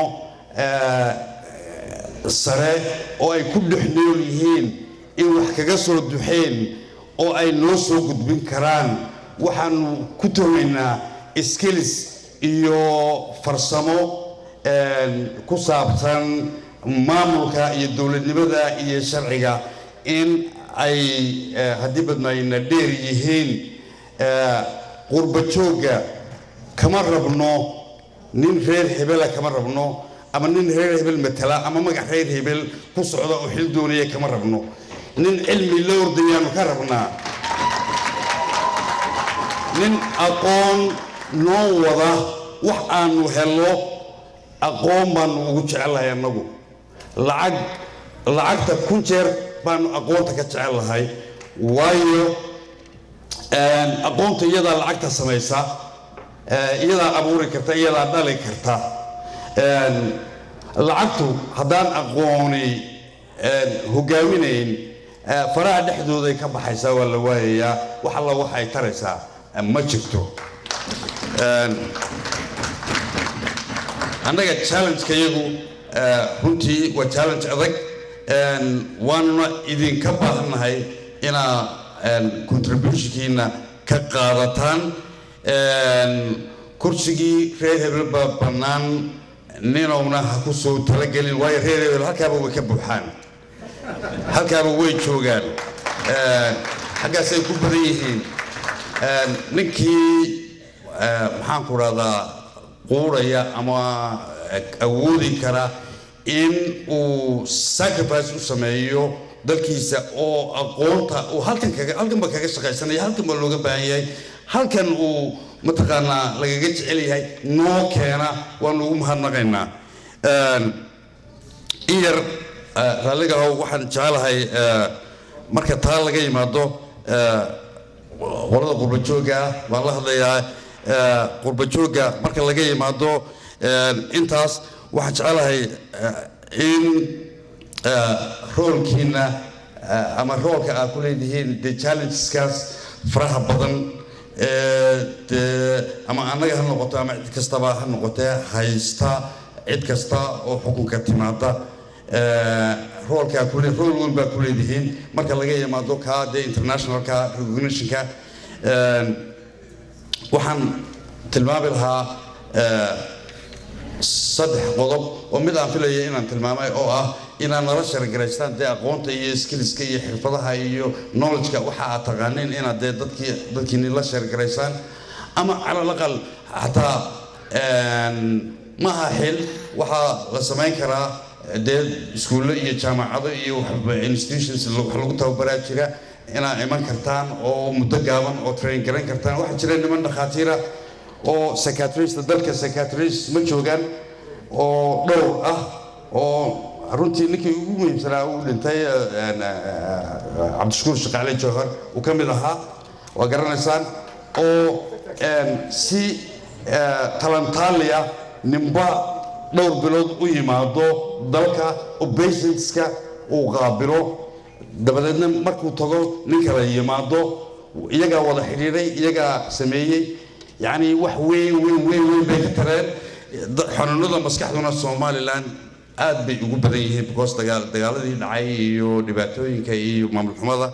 sare oo ay ku dhex nool yihiin in wax kaga soo duxeen oo ay noo soo gudbin karaan waxaanu ku tuhmaynaa skills iyo farsamo ku saabsan maamulka iyo dawladnimada iyo sharciga in ay haddii badnaayna dheer yihiin qurba joogga kama rabno nin reer hebela kama rabno ama nin reer hebel matala ama magac reer hebel ku socda oo xil doonaya kama rabno nin cilmi la ordayaanu ka rabnaa nin aqoon noo wada wax aanu helno aqoon baanu ugu jecelahay annagu lacag lacagta kun jeer baanu aqoonta ka jecelahay waayo aqoonta iyadaa lacagta samaysa iyadaa abuuri karta iyadaa dhali karta lacagtu haddaan aqooni hogaaminayn faraha dhexdooday ka baxaysaa waa la waayayaa wax alla wax ay taraysaa ma jirto annaga challenge-ka iyagu runtii waa challenge adag waanuna idinka baahannahay inaa contributionkiina ka qaadataan kursigii reer hebel baa bannaan ninowna ha ku soo talagelin waayo reer hebel halkaaba way ka buuxaan halkaaba way joogaan xaggaasay ku badan yihiin ninkii maxaan ku dhahdaa quuraya ama awoodi kara in uu sacrifice u sameeyo dalkiisa oo aqoonta uu halkan kaga halkan ba kaga shaqaysanaya halkan ba looga baahan yahay halkan uu mataqaanaa lagaga jecel yahay noo keena waan ugu mahadnaqaynaa iyar raalliga how waxaan jecelahay marka taa laga yimaado qolada qurba joogga baan la hadlayaa qurba joogga marka laga yimaado intaas waxaan jecelahay in roolkiina ama roolka aad ku leedihiin the challengeskaas faraha badan ama annaga ha noqoto ama cid kastaba ha noqotee haysta cid kasta oo xukunka timaada roolka kule rool weyn baa ku leedihiin marka laga yimaado ka the internationalka recognitionka waxaan tilmaami lahaa saddex qodob oo mid aan filayay inaan tilmaamay oo ah inaan nala shargaraystaan dee aqoonta iyo skillska iyo xirfadaha iyo knowledge-ka waxa aad taqaaniin inaad dee dadkii dadkiini la shargaraysaan ama cala alaqal xataa maaha xil waxaa la samayn karaa dee iskuullo iyo jaamacado iyo institutions wax lagu tababaraa jira inaad iman kartaan oo muddo gaaban oo train garan kartaan waxaa jira niman dhakhaatiira oo psychiatrist dalka psychiatrist ma joogaan oo dhowr ah oo runtii ninkii ugu muhiimsanaa uu dhintay cabdishakuur shaqaale jawhar uu ka mid ahaa waa garanaysaan oo si talantaaliya ninba dhowr bilood u yimaado dalka oo patientska uu qaabilo dabadeedna markuu tago nin kale yimaado iyagaa wada xidhiidhay iyagaa sameeyey yacni wax weyn weyn weyn weyn bay ka tareen xanuunada maskaxduna somaliland aad bay ugu badan yihiin because dagaal dagaaladii dhacay iyo dhibaatooyinka iyo maamul xumada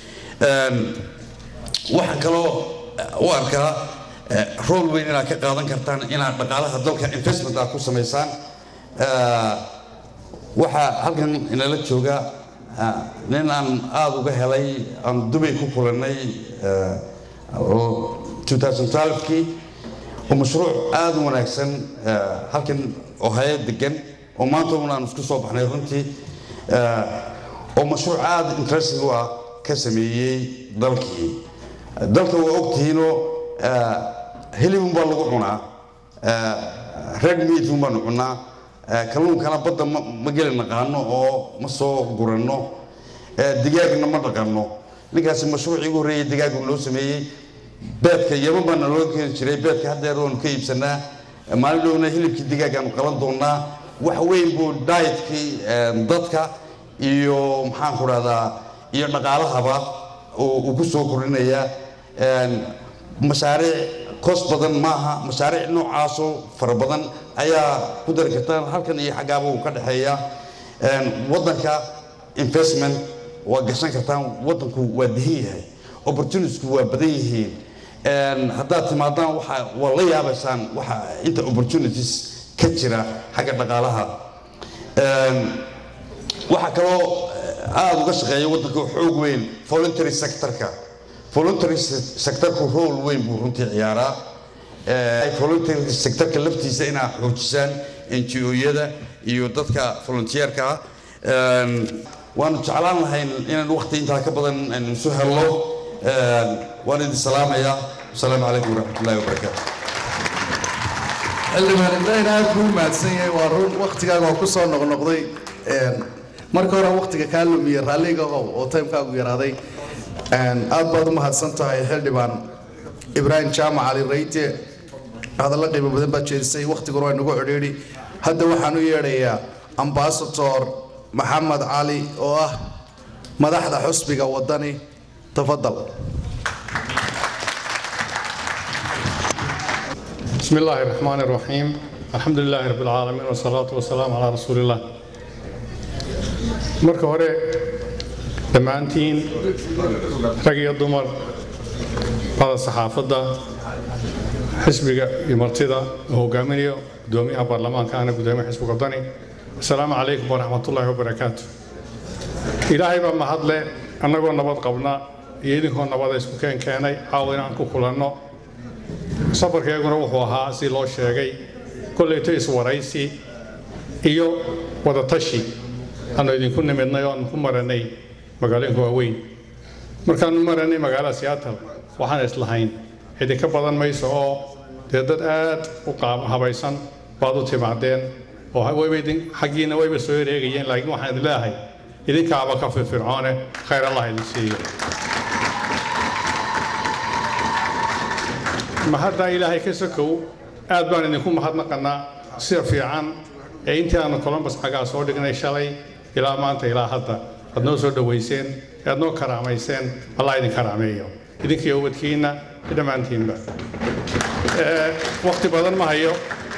waxaan kaloo u arkaa rool weyn inaad ka qaadan kartaan inaad dhaqaalaha dalka investment aad ku samaysaan waxaa halkan inala jooga nin aan aada uga helay aan dubay ku kulannay twenty twelve-kii oo mashruuc aada u wanaagsan halkan oo hay'ad degan oo maanta un aan isku soo baxnay runtii oo mashruuc aada interesting u ah ka sameeyey dalkii dalka waa ogtihiinoo hilibun baa lagu cunaa red meat un baanu cunaa kalluunkana badda ma geli naqaano oo ma soo guranno digaagna ma dhaqanno ninkaasi mashruucii ugu horreeyey digaagu loo sameeyey beedka yaman baana loo keeni jiray beedka haddeer waanu ka iibsanaa maalin dhowna hilibkii digaagaanu qalan doonaa wax weyn buu dietkii dadka iyo maxaan ku rahdaa iyo dhaqaalahaba uu ku soo kordhinayaa mashaariic kos badan maaha mashaariic noocaasoo fara badan ayaa ku dari kartaan halkan iyo xaggaaba uu ka dhexeeya waddanka investment waa gashan kartaan waddanku waa dihin yahay opportunitiesku waa badan yihiin haddaad timaadaan waxa waa la yaabaysaan waxa inta opportunities ka jira xagga dhaqaalaha waxaa kaloo aada uga shaqeeya waddanka xoog weyn voluntary sectorka voluntary sectorku role weyn buu runtii ciyaaraa voluntary sectorka laftiisa inaad xoojisaan N G O-yada iyo dadka volunteerka ah waanu jeclaan lahayn inaan waqti intaa ka badan aynu isu helno waan idin salaamayaa asalaamu calaykum waraxmatullaahi wabarakaatu xildhibaan ibraahim aad buu mahadsan yahay waa run waqtigaaga oo ku soo noqnoqday marka hore waqtiga kaa lumiyey raalliga oo timekaagu yaraaday aad baad u mahadsan tahay xildhibaan ibraahim jaamac cali rayte hadalla qiimo badan baad jeedisay waqtiguna waa nagu cidhiidhi hadda waxaan u yeedhayaa ambasador maxamed cali oo ah madaxda xusbiga wadani tafadal بسم الله الرحمن الرحيم الحمد لله رب العالمين والصلاة والسلام على رسول الله marka hore dhammaantiin rag iyo dumar bada saxaafadda xisbiga iyo martida oo hogaaminayo gudoomiyaha baarlamaanka ana gudoomiyaha xisbiga wadani assalaamu calaykum waraxmatullaahi wabarakaatu ilaahay baa mahadle annagoo nabad qabna iyo idinkoo nabada isku keen keenay caawa inaan ku kulanno safarkeeguna wuxuu ahaa si loo sheegay kollayto iswaraysi iyo wadatashi aanu idinku nimidnay oo aanu ku maranay magaalooyinka waaweyn markaanu maranay magaalada Seattle waxaan islahayn idinka badan mayso oo dee dad aad u qaab habaysan baad u timaadeen oo wayba idin xaggiina wayba soo ereegayeen laakiin waxaan idin leeyahay idinkaaba ka firfircoone khayr allah idin siiyo mahadda ilaahay ka sokow aad baan idinku mahadnaqanaa sida fiican ee intii aanu Columbus xagaa soo dhignay shalay ilaa maanta ilaa hadda aad noo soo dhaweyseen aad noo karaamayseen allah idin karaameeyo idinkii ubadkiina dhammaantiinba waqti badan ma hayo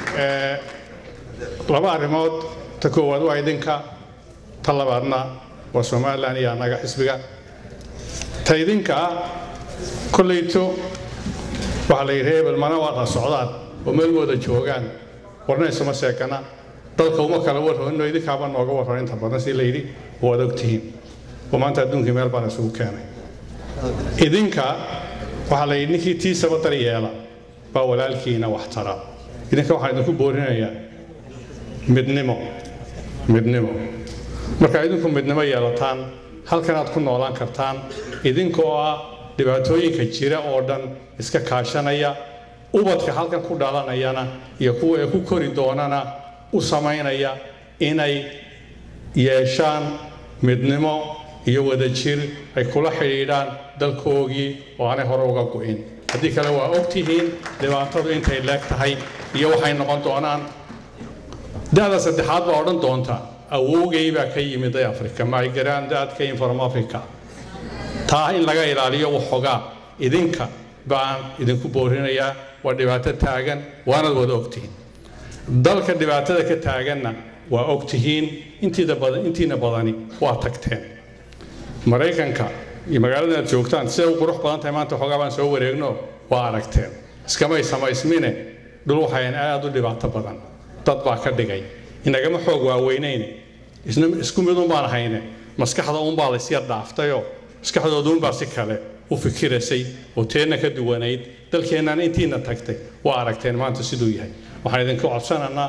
laba arrimood ta koowaad waa idinka ta labaadna waa Somaliland iyo anaga xisbiga ta idinka kullayto waxa la yiraahdaa hebel mana waa socdaan oo meel wada joogaan warna isma seekana dalka uma kala warhayno idinkaaba nooga warhayno inta badan si la yiri wada ogtihiin oo maanta adduunka meel baan isugu keenay idinka waxa la yidhi ninkii tiisaba daryeela baa walaalkiina wax tara idinka waxaan idinku boorinayaa midnimo midnimo marka idinku midnimo yeelataan halkan aad ku noolaan kartaan idinkoo ah dhibaatooyinka jira oo dhan iska kaashanaya ubadka halkan ku dhalanayana iyo kuwa ay ku kori doonana u sameynaya inay yeeshaan midnimo iyo wadajir ay kula xiriiraan dalkoogii oo aanay hore uga go'in haddii kale waa ogtihiin dhibaatadu intay leeg tahay iyo waxay noqon doonaan da'da saddexaad baa odhan doonta awowgay baa ka yimid Afrika my granddad came from Africa taa in laga ilaaliyo waxoogaa idinka baan idinku boorinayaa waa dhibaato taagan waana wada ogtihiin dalka dhibaatada ka taaganna waa ogtihiin intiida badan intiina badani waa tagteen Mareykanka iyo magaalada aad joogtaan si uu qurux badan tahay maanta waxoogaa baan soo wareegno waa aragteen iskamay samaysmine dhul waxaan aad u dhibaato badan dad baa ka dhigay inagama xoog waaweynayne isna isku mid u baan hayne maskaxda uun baa la isya dhaaftayo maskaxdooda uun baa si kale u fikirasay oo teena ka duwanayd dalkeenan intiina tagtay waa aragteen maanta sidoo yahay waxaan idinku codsanaynaa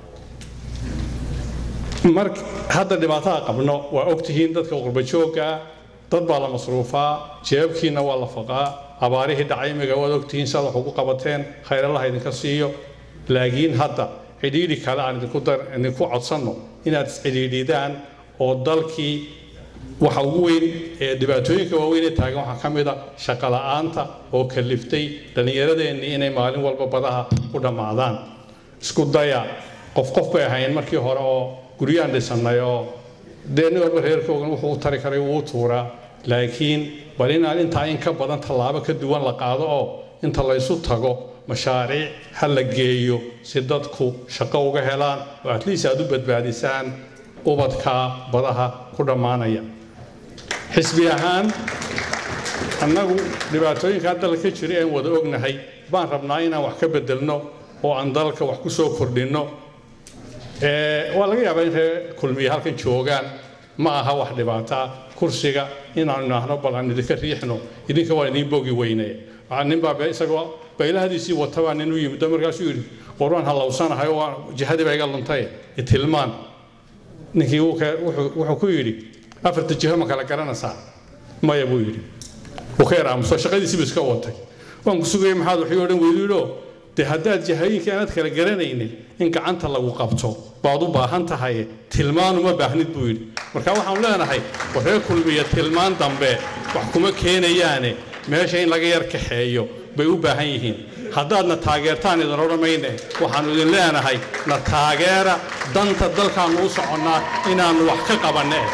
mark hadda dhibaatada qabno waa ogtihiin dadka qurba jooga dad baa la masruufaa jeebkiina waa la faqaa abaarihii dhacaymiga waa ogtihiin sad wax ugu qabateen khayr allah idinka siiyo laakiin hadda xidhiidhi kale aan idinku dar idinku codsano inaad isxidhiidhidaan oo dalkii waxa ugu weyn ee dhibaatooyinka waaweyn ee taagan waxa ka mid ah shaqo la'aanta oo kaliftay dhalinyaradeenni inay maalin walba badaha ku dhamaadaan isku daya qof qof bay ahayn markii hore oo guriyaan dhisanay oo deeni walba reerkoogan wuxuu u tari karay uu tuuraa laakiin bal inaan intaa in ka badan tallaabo ka duwan la qaado oo inta la isu tago mashaariic hal la geeyo si dadku shaqo uga helaan oo at least aad u badbaadisaan ubadka badaha ku dhamaanaya xisbi ahaan annagu dhibaatooyinka dalka ka jira ee wada ognahay baan rabnaa inaan wax ka bedelno oo aan dalka wax ku soo kordhino ee waa laga yaabaa in kulmiye halkan joogaan ma aha wax dhibaata kursiga inaan naahno balan idinka riixno idinka waa idin bogi weynay waxaan nin baa isagoo baylahadiisii wataba nin u yimid markaasuu yiri qoraan halawsanahay oo jihadii bay iga luntay itilmaan ninkii wuxuu ku yiri afarta jiho ma kala garanaysaa maya buu yiri وخير عم سو شقدي سي بسكا وتay waan ku sugay maxaad wax yoodan weeydo de hadaad jahayinka aad kala garanaynin in gacanta lagu qabto baad u baahan tahay tilmaan uma baahnid buu yiri marka waxaan leenahay waxay kulmiye tilmaan dambe wax kuma keenayaane meesha in laga yar kaxeeyo bay u baahan yihiin haddaadna taageertaan idin oranayne waxaan idin leenahay na taageera danta dalkaan u soconnaa inaan wax ka qabanay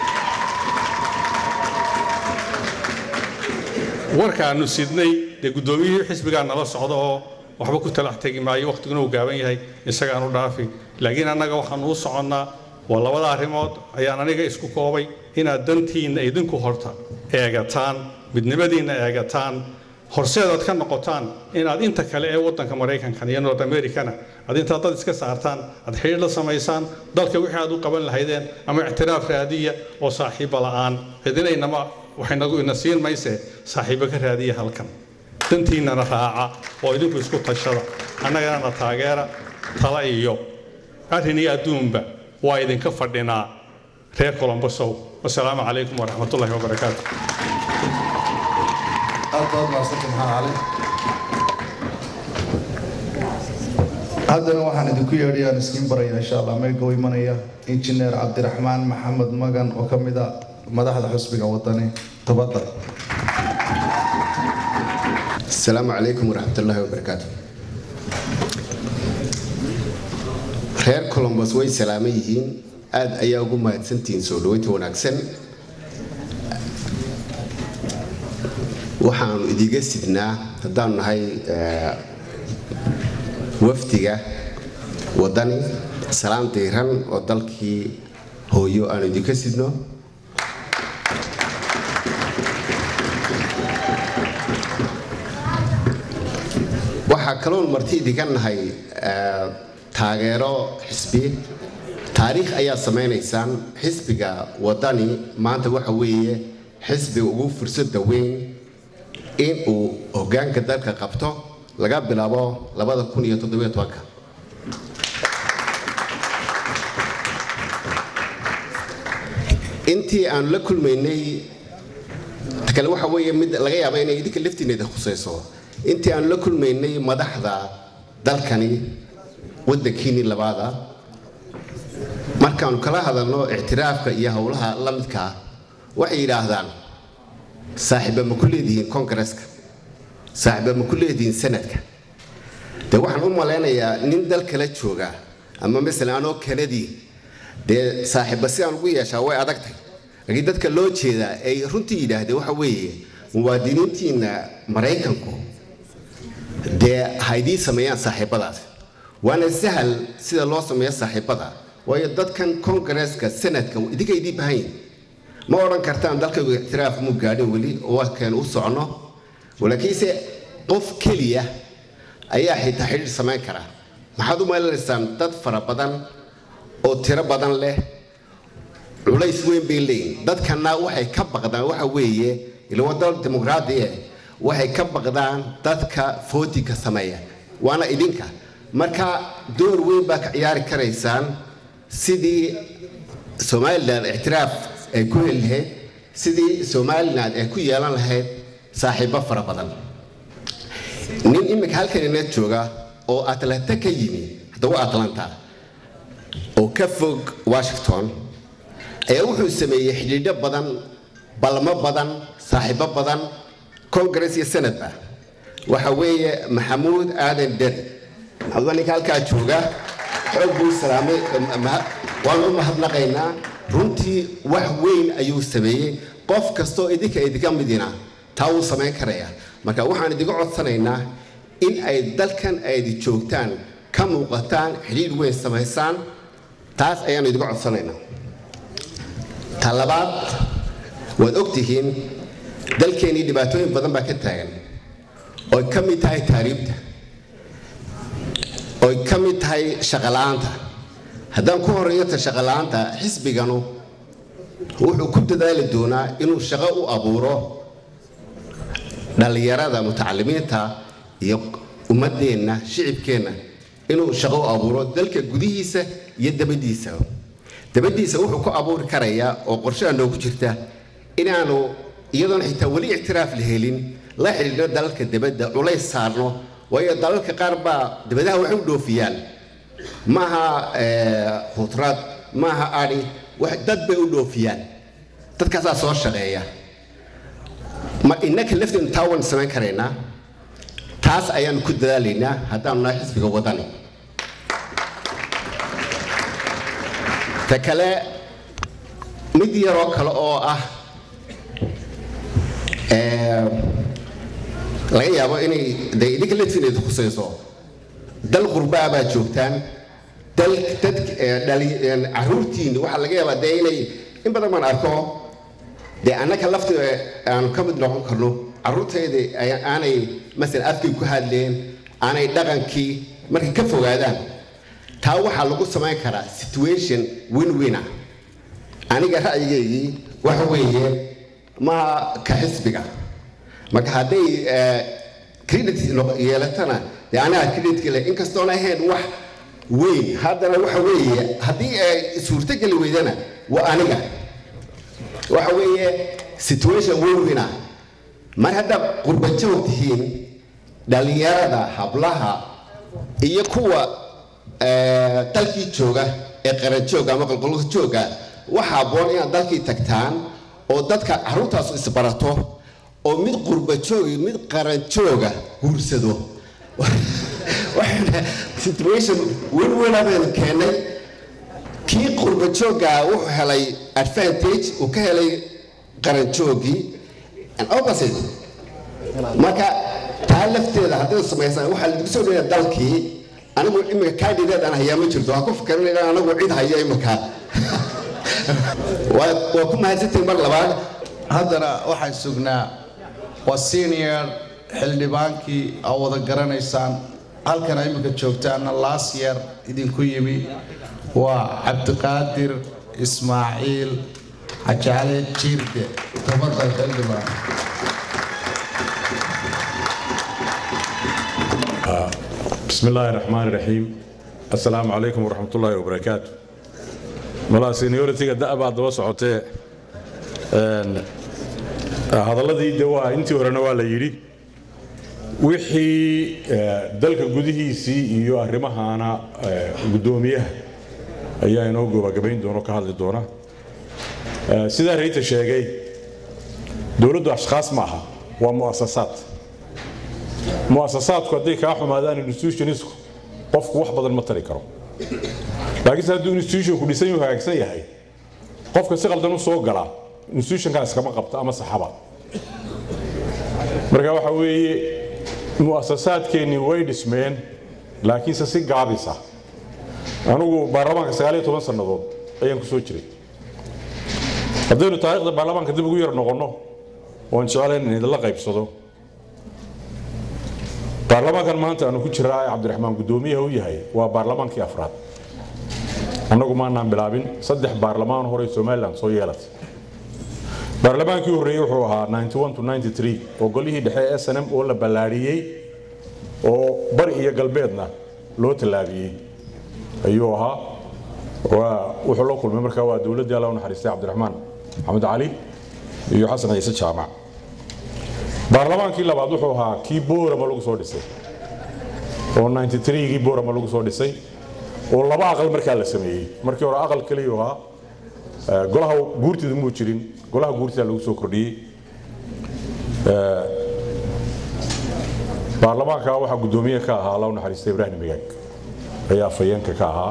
warkaanu sidnay de gudoomiyihii xisbiga nala socdo oo waxba ku talax tagi maayo waqtiguna uu gaaban yahay isagaan u dhaafi laakiin annaga waxaan u soconnaa waa labada arrimood ayaan aniga isku koobay inaad dantiina idinku horta eegataan midnimadiina eegataan horseedaad ka noqotaan inaad inta kale ee wadanka Mareykanka iyo North Americana aad inta dad iska saartaan aad xiriir la sameeyaan dalka wixii aad u qaban lahaydeen ama ictiraaf raadiya oo saaxiib la'aan cidinayna waxay nagu inasiin mayse saaxiibo ka raadiya halkan dantiina raaca oo idinku isku tashada annagana taageera tala iyo arrin iyo adduunba waa idinka fadhinaa reer Columbus wassalaamu calaykum waraxmatullaahi wabarakaatuh أرض الله سبحانه عليه haddana waxaan idinku yeedhayaan iskiin baraya insha allah meega u imanaya injineer cabdiraxmaan maxamed magan oo ka mid ah madaxda xisbiga wadani tobadda. السلام عليكم ورحمة الله وبركاته. خير كولومبوس وي سلاميين آد أياغو ما تسنتين سولويت وناكسن وحانو إديغا سيدنا هدان هاي وفتيغا وداني سلام تيران ودالكي هويو آنو إديغا سيدنا waxaa kaloon marti idinkan nahay taageero xisbi taariikh ayaa samaynaysaan xisbiga wadani maanta waxa weeye xisbiga ugu fursadda weyn in uu hoggaanka dalka qabto laga bilaabo labada kun iyo toddoba iyo tobanka intii aan la kulmaynay kale waxa weeye mid laga yaabo inay idinka laftiineeda khusayso intii aan la kulmaynay madaxda dalkani waddankiini labaada markaan kala hadalno ictiraafka iyo howlaha la midka waxay yiraahdaan saaxiibo ma ku leedihiin kongareeska saaxiibo ma ku leedihiin sanadka de waxaan u maleynayaa nin dal kala jooga ama mesela anoo kanadii de saaxiibo si aan ugu yeeshaa way adagtay laakiin dadka loo jeedaa ay runtii yidhaahdeen waxa weeye muwaadiniintiina maraykanku dee haydii sameeyaan saaxiibadaas waana sahal sida loo sameeyo saaxiibada waayo dadkan kongareeska sanadka idinka idii bahan ma odhan kartaan dalkaygu ictiraaf muu gaadhin weli oo keen u socno walaakiinse qof keliya ayaa xitaa xidhiidh samayn kara maxaad u maleynaysaan dad fara badan oo tiro badan leh culays weyn bay leeyihin dadkana waxay ka baqdaan waxa weeye ila waddan dimuqraadi ah waxay ka baqdaan dadka footiga sameeya waana idinka marka door weyn baa ka ciyaari karaysaan sidii Somaliland ictiraaf ay ku heli lahayd sidii Somaliland ay ku yeelan lahayd saaxiibo fara badan nin imika halkan ina jooga oo Atlanta ka yimi hadda waa Atlanta oo ka fog Washington ayaa wuxuu sameeyay xidhiidho badan balmo badan saaxiibo badan Congress iyo Senate waxa weeye Maxamuud Aadan Deri hadana halka jooga xoog buu salaamay waan u mahadnaqaynaa runtii wax weyn ayuu sameeyay qof kasto idinka idinka midina taa uu sameyn karaya marka waxaan idinka codsanaynaa in ay dalkan ay joogtaan ka muuqataan xiriir weyn sameysaan taas ayaan idinka codsanaynaa talabaad waad ogtihiin dalkeeni dhibaatooyin badan baa ka taagan oo ka mid tahay taariibta oo ka mid tahay shaqo la'aanta haddaan ku horeeyo ta shaqo la'aanta xisbiganu wuxuu ku dadaali doonaa inuu shaqo u abuuro dhalinyarada mutacalimiinta iyo ummadeenna shicibkeenna inuu shaqo u abuuro dalka gudihiisa iyo dabadiisa dabadiisa wuxuu ku abuuri karayaa oo qorshaha noogu jirta inaanu iyadoon xitaa weli ictiraaf la helin la xidhiidhno dalalka dibadda culays saarno waayo dalalka qaar baa dibadaha waxay u dhoofiyaan maaha khudrad maaha ari wax dad bay u dhoofiyaan dadkaasaa soo shaqeeya ma innaka lafteena taa waan samayn karaynaa taas ayaan ku dadaalaynaa haddaanu nahay xisbiga wadani ta kale mid yaroo kale oo ah laga yaabo inay day idinka laftiineed khusayso dal qurbaa baa joogtaan dal dad dhalin caruurtiin waxa laga yaabaa day inay in badan man arko de annaka laftii aan ka mid noqon karno caruurteeda aanay mesela afkii ku hadleen aanay dhaqankii markay ka fogaadaan taa waxaa lagu samayn karaa situation win-win ah aniga ra'yigeygii waxa weeye ma ka xisbiga marka hadday credit yeelatana dee anaga credit le inkastoo aan ahayn wax weyn haddana waxa weeye haddii ay suurtageli weydana waa aniga waxa weeye situation win-win ah mar haddaad qurbajoog tihiin dhalinyarada hablaha iyo kuwa dalkii jooga ee qaran jooga ama qolqolka jooga waxa aboon inaad dalkii tagtaan oo dadka caruurtaas isbarato oo mid qurba joog iyo mid qaran jooga guursado situation weyn weyn abeen keenay kii qurba jooga wuxuu helay advantage uu ka helay qaran joogii and opposite marka taa lafteeda haddii samaysan waxa la soo dheeyaa dalkii anigu imika candidate aan hayaa ma jirto waan ku fikirnaa anigu cid hayo imika waa ku mahadsantahay mar labaad haddana waxaan sugnaa waa senior xildhibaankii aa wada garanaysaan halkan imika joogtaana last year idinku yimi waa cabdiqaadir ismaaciil xajaale jiirde tafadal xildhibaan بسم الله الرحمن الرحيم السلام عليكم ورحمة الله وبركاته ملا سينيورتي قد بعد وصعته هذا الذي دوا أنت ورنا ولا يري وحي دلك جوده سي يو أرمها أنا قدوميه أيها نوجو بقبين دونه كهذا دونه سيدا ريت الشيء دولة أشخاص معها ومؤسسات مؤسسات كودي كاحو مادان انستيتيوشنز قفك wax badan ma tari karo laakiin haddii institution ku dhisan yahay hagaagsan yahay qofka si qaldan u soo gala institution kaas kama qabto ama saxaba marka waxa weeye muassasaadkeeni way dhismeen laakiin si gaabisa anigu baarlamaanka sagaal iyo toban sanadood ayaan ku soo jiray haddii taariikhda baarlamaanka dib ugu yar noqono oo jecelayn in la qaybsado baarlamaankan maanta aanu ku jiraa Cabdiraxmaan gudoomiyaha uu yahay waa baarlamaankii afraad anagu ma aanan bilaabin saddex baarlamaan hore Soomaaliland soo yeelatay baarlamaankii horeeyay wuxuu ahaa ninety-one to ninety-three oo golihii dhexe ee S N M oo la balaariyay oo bari iyo galbeedna loo talaabiyay ayuu ahaa waa wuxuu loo kulmay markaa waa dawladda Allah u naxariistay Cabdiraxmaan Maxamed Cali iyo Xasan Ciise Jaamac baarlamaankii labaad wuxuu ahaa kii boorama lagu soo dhisay oo ninety-three kii boorama lagu soo dhisay oo laba aqal markaa la sameeyay markii hore aqal kaliya ahaa golaha guurtida muu jirin golaha guurtida lagu soo kordhiyay baarlamaanka waxa gudoomiye ka ahaa Allah u naxariistay Ibraahim Migaag ayaa fayeenka ka ahaa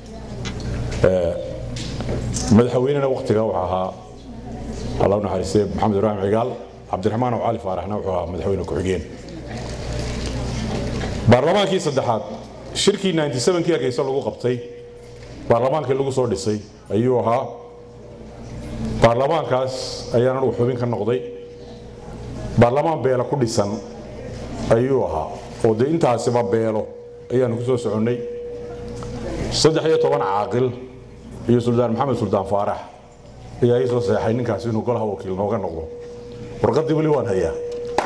madaxweynena waqtiga waxa ahaa Allah u naxariistay Maxamed Ibraahim Cigaal Cabdiraxmaan Cali Faaraxna wuxuu ahaa madaxweyne ku xigeen baarlamaankii saddexaad shirkii ninety-seven kii ageysa lagu qabtay baarlamaankii lagu soo dhisay ayuu ahaa baarlamaankaas ayaana uu xubin ka noqday baarlamaan beelo ku dhisan ayuu ahaa oo de intaasiba beelo ayaanu ku soo soconnay saddex iyo toban caaqil iyo Suldaan Maxamed Suldaan Faarax ayaa ay soo saxay ninkaas inuu golaha wakiil nooga noqdo warqadii wali waan hayaa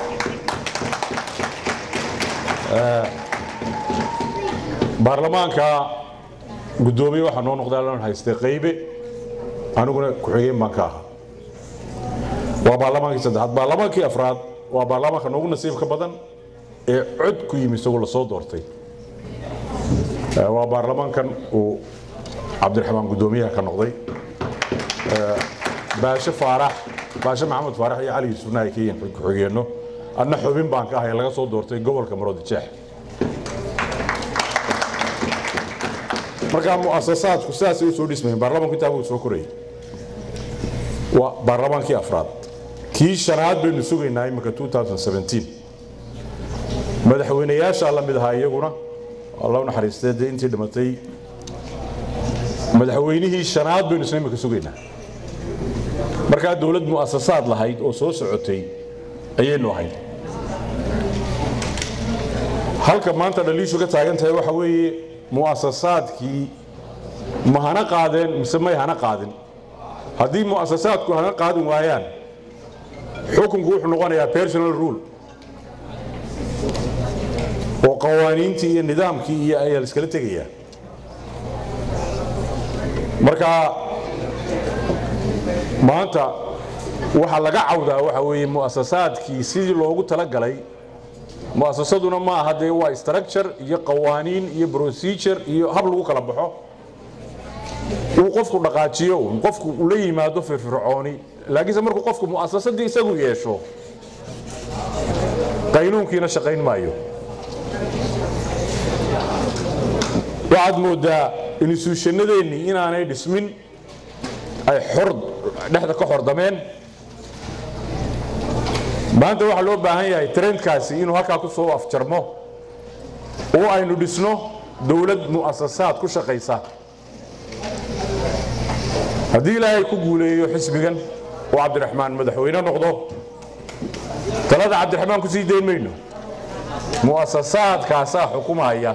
baarlamaanka gudoomiye waxa noo noqday lan haystay qaybe aniguna ku xigeen baan ka ahaa waa baarlamaankii saddexaad baarlamaankii afraad waa baarlamaanka noogu nasiibka badan ee cod ku yimi isagoo la soo doortay waa baarlamaankan uu Cabdiraxmaan gudoomiyaha ka noqday baasha Faarax baasha Maxamed Faarax iyo Cali Yuusufna ay keen ku xigeenno anna xubin baan ka ahay laga soo doortay gobolka Maroodijeex marka muassasaadku sidaas ay soo dhismeen baarlamaanku inta uu soo koray waa baarlamaankii afraad kii shanaad baynu sugaynaa imika twenty seventeen madaxweynayaasha la mid ahaa iyaguna Allah u naxariistay intii dhimatay madaxweynihii shanaad baynu imika sugaynaa marka dawlad muassasaad lahayd oo soo socotay ayaynu ahayn halka maanta dhaliishu ka taagan tahay waxa weeye muassasaadkii ma hana qaadeen mise ma hana qaadin haddii muassasaadku hana qaadin waayaan xukunku wuxuu noqonayaa personal rule oo qawaaniintii iyo nidaamkii iyo ayaa iskala tegaya marka maanta waxa laga cawdaa waxa weeye muassasaadkii sidii loogu tala galay mu'asasaduna ma aha dee waa structure iyo qawaaniin iyo procedure iyo hab lagu kala baxo uu qofku dhaqaajiyo uu qofku u la yimaado firfircooni laakiin markuu qofku mu'asasadii isagu yeesho qaynuunkiina shaqayn maayo waxaad moodaa institutionadeennii inaanay dhismin ay xor dhexda ka xordameen maanta waxaa loo baahan yahay trendkaasi inuu halkaa ku soo afjarmo oo aynu dhisno dowlad mu'asasaad ku shaqaysa haddii ilaahay ku guuleeyo xisbigan oo cabdiraxmaan madaxweyne noqdo talada cabdiraxmaan ku sii dayn mayno mu'asasaadkaasaa xukumaya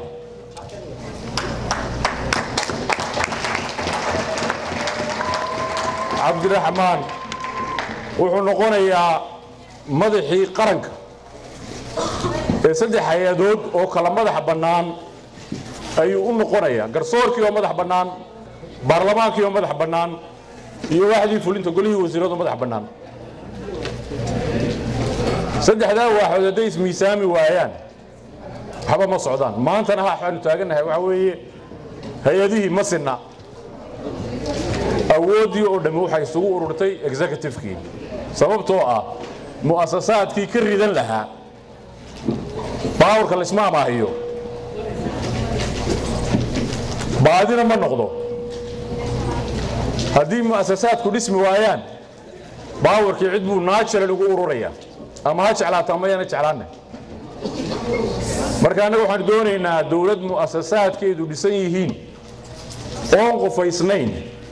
cabdiraxmaan wuxuu noqonayaa madaxii qaranka ee saddex hay-adood oo kala madax bannaan ayuu u noqonayaa garsoorkii oo madax bannaan baarlamaankii oo madax bannaan iyo waaxdii fulinta golihii wasiiradu madax bannaan saddexdaa waaxood hadday ismiisaami waayaan waxba ma socdaan maantana waxaanu taagannahay waxa weeye hay-adihii ma sinna awooddii oo dhammi waxay isugu ururtay executive-kii sababtoo ah mu'asasaadkii ka ridan lahaa baawarka laisma amaahiyo baadina ma noqdo haddii mu'asasaadku dhismi waayaan baawarkii cid buu natural ugu ururayaa ama ha jeclaata ama yana jeclaanne marka annaga waxaan doonaynaa dowlad mu'asasaadkeedu dhisan yihiin oon qufaysnayn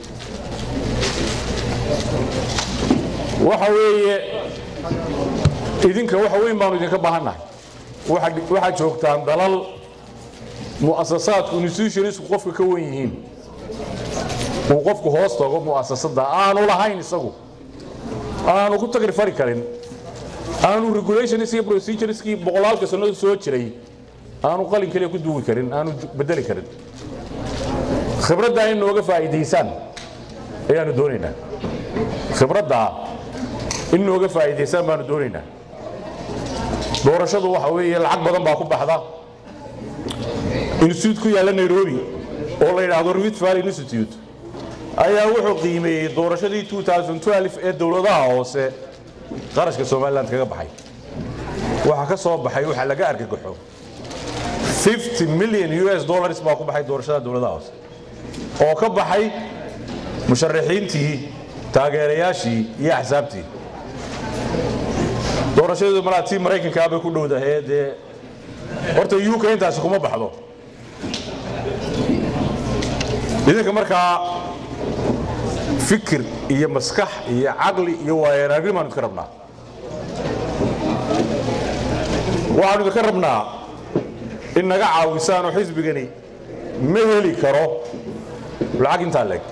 waxa weeye idinka wax weyn baanu idinka baahannahay waxaad joogtaan dalal mu'asasaadku institutionsku qofka ka wen yihiin uu qofku hoos tago mu'asasada aanu lahayn isagu aanu ku tagri fari karin aanu regulations iyo procedureski boqolaalka sanado soo jiray aanu qalin kaliya ku duugi karin aanu bedeli karin khibradda in nooga faa'iidaysaan ayaanu doonaynaa khibradda in nooga faa'iidaysaan baanu doonaynaa doorashadu waxa weeye lacag badan baa ku baxda institute ku yaalla Nairobi oo la yiraahdo Rift Valley Institute ayaa wuxuu qiimeeyay doorashadii two thousand twelve ee dawladaha hoose qarashka Soomaaliland kaga baxay waxa ka soo baxay waxa laga argagaxo fifty million U S dollars baa ku baxay doorashada dawladaha hoose oo ka baxay musharaxiintii taageerayaashii iyo axsaabtii doorashadu malaati Mareykanka bay ku dhowdahay ee horta U K intaas kuma baxdo idinka markaa fikir iyo maskax iyo aqli iyo waayo-aragnimo aan ka rabnaa waxaanu ka rabnaa in naga caawisaan oo xisbigani ma heli karo lacag inta leeg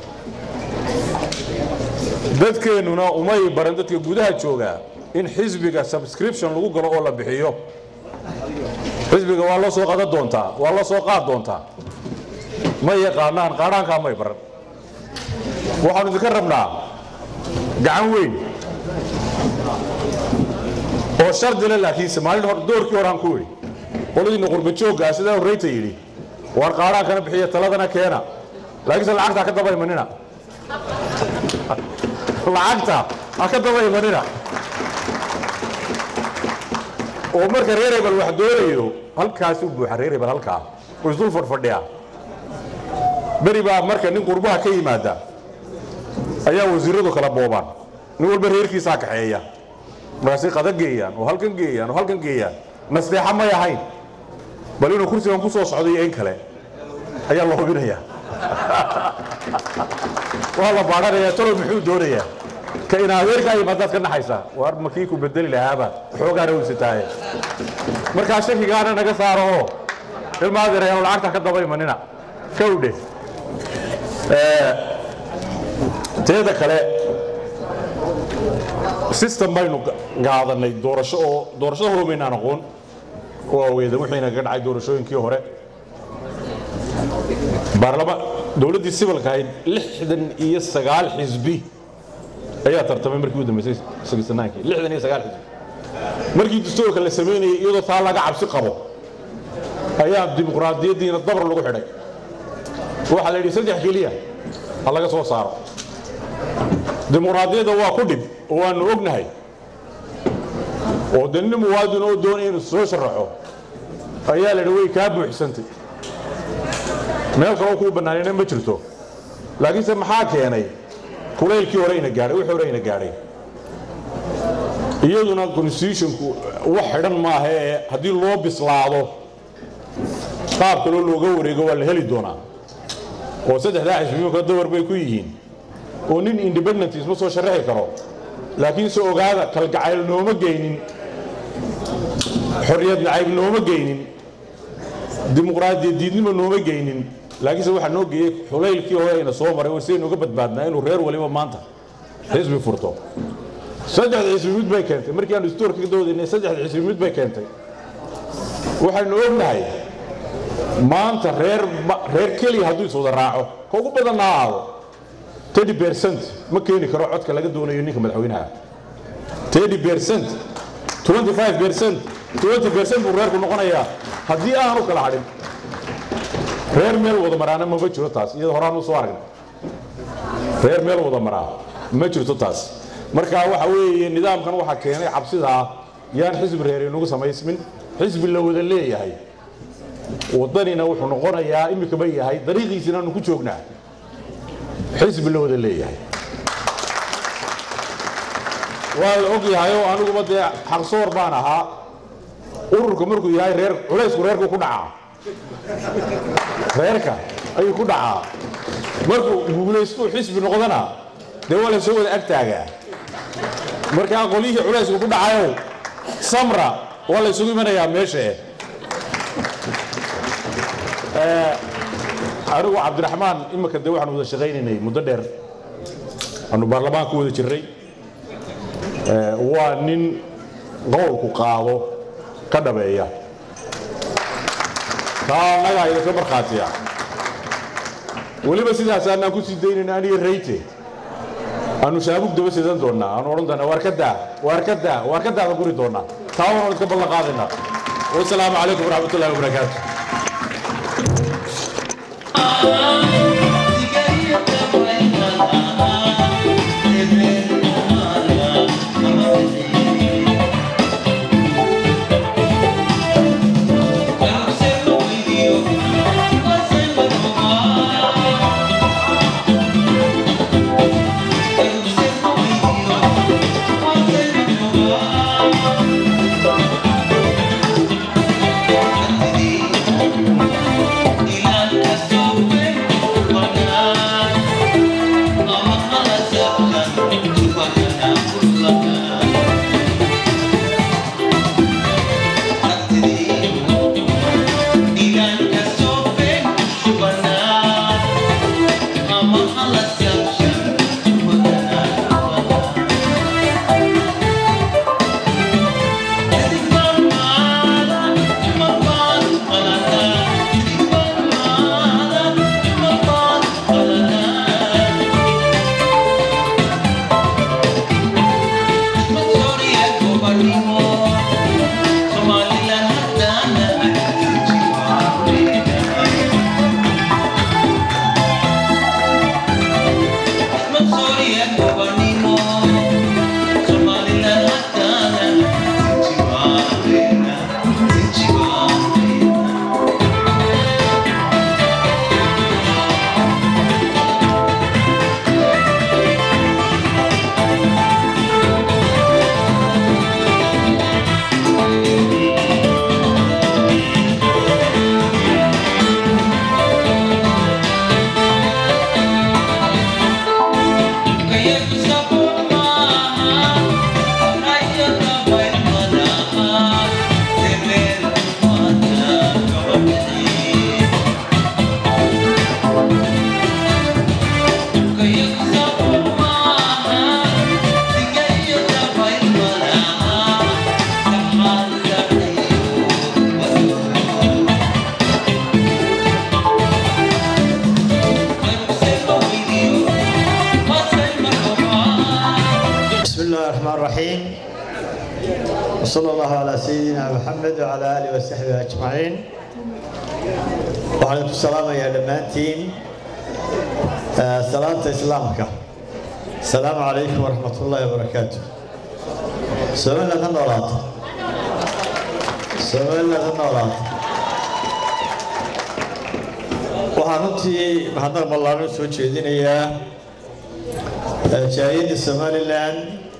dadkeenuna umay baran dadka gudaha jooga in xisbiga subscription lagu galo oo la bixiyo xisbiga waa la soo qada doontaa waa la soo qaad doontaa ma yaqaanaan qaranka ma baran waxaanu idinka rabnaa gacan weyn oo shardi leh laakiin Soomaalidu hor doorkii hore aan ku wari qoladii qurba jooga sida horeyta yiri war qaarankana bixiya taladana keena laakiin lacagta ka daba imanina lacagta ka daba imanina oo marka reerebal wax doonayo halkaas uu buuxa reerebal halkaa oo isdul fadhiya bari baa marka nin qurbaha ka yimaada ayaa wasiiradu kala boobaan nin walba reerkiisa ka xeeya markaas qada geeyaan oo halkan geeyaan oo halkan geeyaan nasteexa ma yahayn bal inuu kursigan ku soo socday in kale ayaa loo hubinayaa waa la baaranayaa tolo muxuu doonayaa ka in adeerka ay madad ka naxaysa war makii ku bedeli lahaaba xoogaana uu sitaaye marka shakigaana naga saaro ilmaada reer lacagta ka daba imanina kawde ee teeda kale system baynu qaadanay doorasho oo doorashada hore meena aqoon oo weeyda wixii naga dhacay doorashooyinkii hore baarlamaan dawladda civilka ay lixdan iyo sagaal xisbi ayaa tartamay markii uu dhameysay sagaal iyo sagaal xisbi markii dastuurka la sameeyay iyadoo taa laga cabsi qabo ayaa dimuqraadiyadiina dabar lagu xidhay waxa la yidhi saddex keliya ha laga soo saaro dimuqraadiyada waa ku dhib oo aanu ognahay oo dadna muwaadin oo doonaya inuu soo sharaxo ayaa la yidhi way kaa buuxsantay meel kale ku banaanayna ma jirto laakiinse maxaa keenay kulaylkii hore ina gaaray wixii hore ina gaaray iyaduna constitutionku wax xidhan maaha ee haddii loo bislaado qaab kale looga wareego waa la heli doonaa oo saddexdaa xisbiyo ka dawar bay ku yihiin oo nin independent isma soo sharaxi karo laakiin soo ogaada kalgacayl nooma geynin xorriyad nacayb nooma geynin dimuqraadiyad diidnimo nooma geynin laakiinse waxaa noo geeyey xulaylkii hore ayna soo maray oo sidaynu uga badbaadnaa inuu reer waliba maanta xisbi furto saddexda xisbi mid bay keentay markii aanu istoorka ka doodaynay saddexda xisbi mid bay keentay waxaynu ognahay maanta reer reer keliya hadduu is wada raaco ka ugu badanna ha aado thirty percent ma keeni karo codka laga doonayo ninka madaxweynaha thirty percent twenty-five percent twenty percent buu reerku noqonayaa haddii aanu kala hadhin reer meel wada maraana ma jiro taas iyada horaan u soo aragnay reer meel wada maraa ma jirto taas marka waxa weeye nidaamkan waxa keenay cabsida yaan xisbi reer inagu samaysmin xisbi la wada leeyahay wadanina wuxuu noqonayaa imika bay yahay dariiqiisina aanu ku joognaa xisbi la wada leeyahay waa la og yahay oo aniguba dee xaqsoor baan ahaa ururka markuu yahay reer culaysku reerku ku dhacaa reerka ayuu ku dhacaa markuu guulaysto xisbi noqdana dee waa la soo wada agtaagaa markaa qolihii culaysku ku dhacayo samra waa la isugu imanayaa meesha anigu cabdiraxmaan imika dee waxaan wada shaqaynaynay muddo dheer aanu baarlamaanka wada jirray waa nin qowlku qaado ka dhabeeya taa annaga idinka markhaatiya weliba sidaas aanaan ku sii daynayna aniga rayte aanu shaabug daba sidan doonnaa aanu odhan doonaa waar ka daa waar ka daa waar ka daada guri doonnaa taa waan idinka ballan qaadaynaa wasalaamu calaykum waraxmatullahi wabarakaatu Ilan ka وصلى الله على سيدنا محمد وعلى آله وصحبه أجمعين. وعليكم السلام يا دمانتين. سلامة إسلامك. السلام عليكم ورحمة الله وبركاته. سؤالنا النورات. سؤالنا النورات. وحنتي محضر بالله سوى شيئين يا جايد الصومالي لان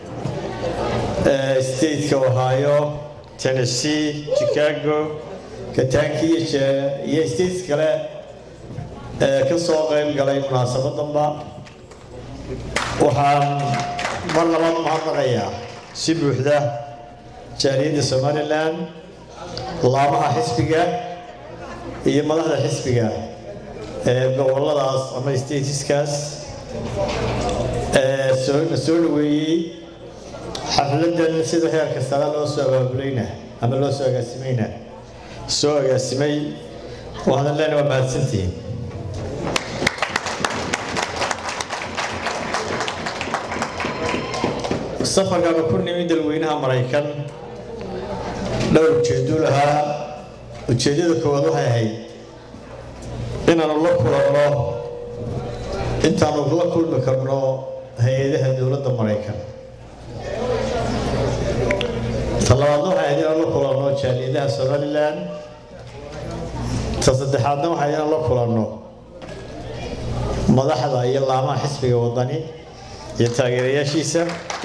ستيت كوهايو تينيسي شيكاغو كتاكي يا ستيت كلا كسوق قليل مناسبة ضمبا وحن مرة ما محضرية سيب وحدة جايد الصومالي لان الله ما حسبك هي ما لها حسبك والله داس أما ستيتس كاس سؤال وي حفلة سيد خير كسر الله سوى بلينا أما الله سوى قسمينا سوى قسمي وهذا اللي أنا بعد سنتين السفر كانوا كنا من دلوينها أمريكان لو تجدوا لها وتجدوا كوضوها هي إن الله كله أنت أنا الله كل مكانه هي ده الدولة الأمريكية. طلعنا هاي الله كله شالي ده سوالي لان تصدقنا هاي الله كله ماذا حدا يلا ما حسب وطني يتغير يا شيسة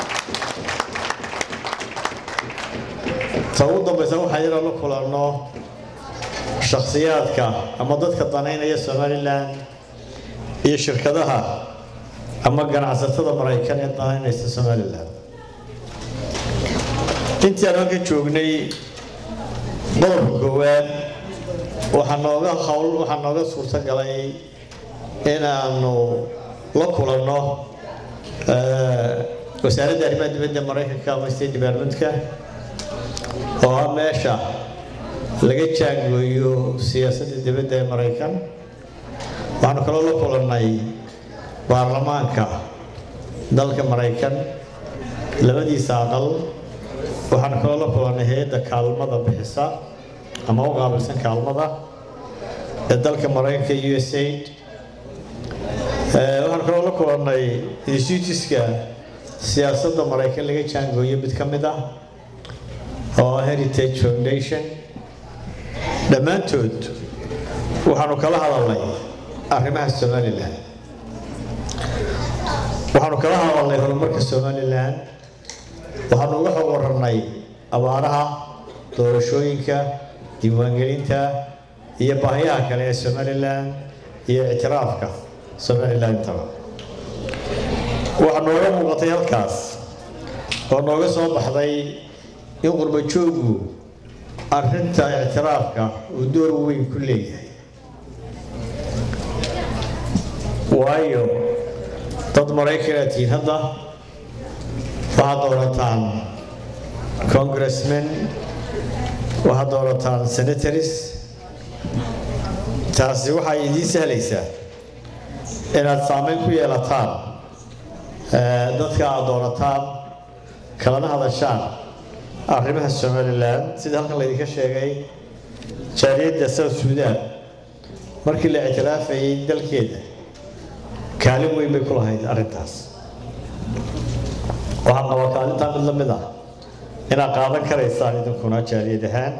توضع بسوا هاي الله كله شخصيات كا أما ضد كطنين يا سوالي لان هي شركتها أما جنازة الأمريكان يطلعين يستسمع لله. أنت أنا كتشوفني دور جوان وحنوجا خول وحنوجا صورة قلعي هنا إنه لقولنا وسائل الدراسة دبل الأمريكا كمستي ديبارمنت كا وهمشة لقيت شغلوا سياسة دبل الأمريكان وحنا كلنا لقولنا baarlamaanka dalka Mareykan labadiisa aqal waxaan kala la kulanay hay'adda kaalmada bixisa ama u qaabilsan kaalmada ee dalka Mareykanka U S A I D ee waxaan kala la kulanay instituteska siyaasadda Mareykan laga jaangooyo mid ka mid ah oo Heritage Foundation dhammaantood waxaanu kala hadalnay arrimaha Somaliland waxaanu kala hadalnay horumarka Somaliland waxaanu uga warranay abaaraha doorashooyinka diiwaangelinta iyo baahiyaha kale ee Somaliland iyo ictiraafka Somaliland taba waxaanu uga muuqatay halkaas oo nooga soo baxday in qurbo joogu arrinta ictiraafka uu door weyn ku leeyahay waayo dad Mareykan hadda waxaad doorataan congressmen waxaad doorataan senators taasi waxay idiin sahlaysaa inaad saameyn ku yeelataan dadka aad doorataan kalana hadashaan arrimaha Somaliland sida halkan laydinka sheegay jaaliyadda South Sudan markii la ictiraafayay dalkeeda kaalin weyn bay ku lahayd arrintaas waxaan qabaa kaalintaa mid la mid ah inaad qaadan karaysaan idinkuna jaaliyad ahaan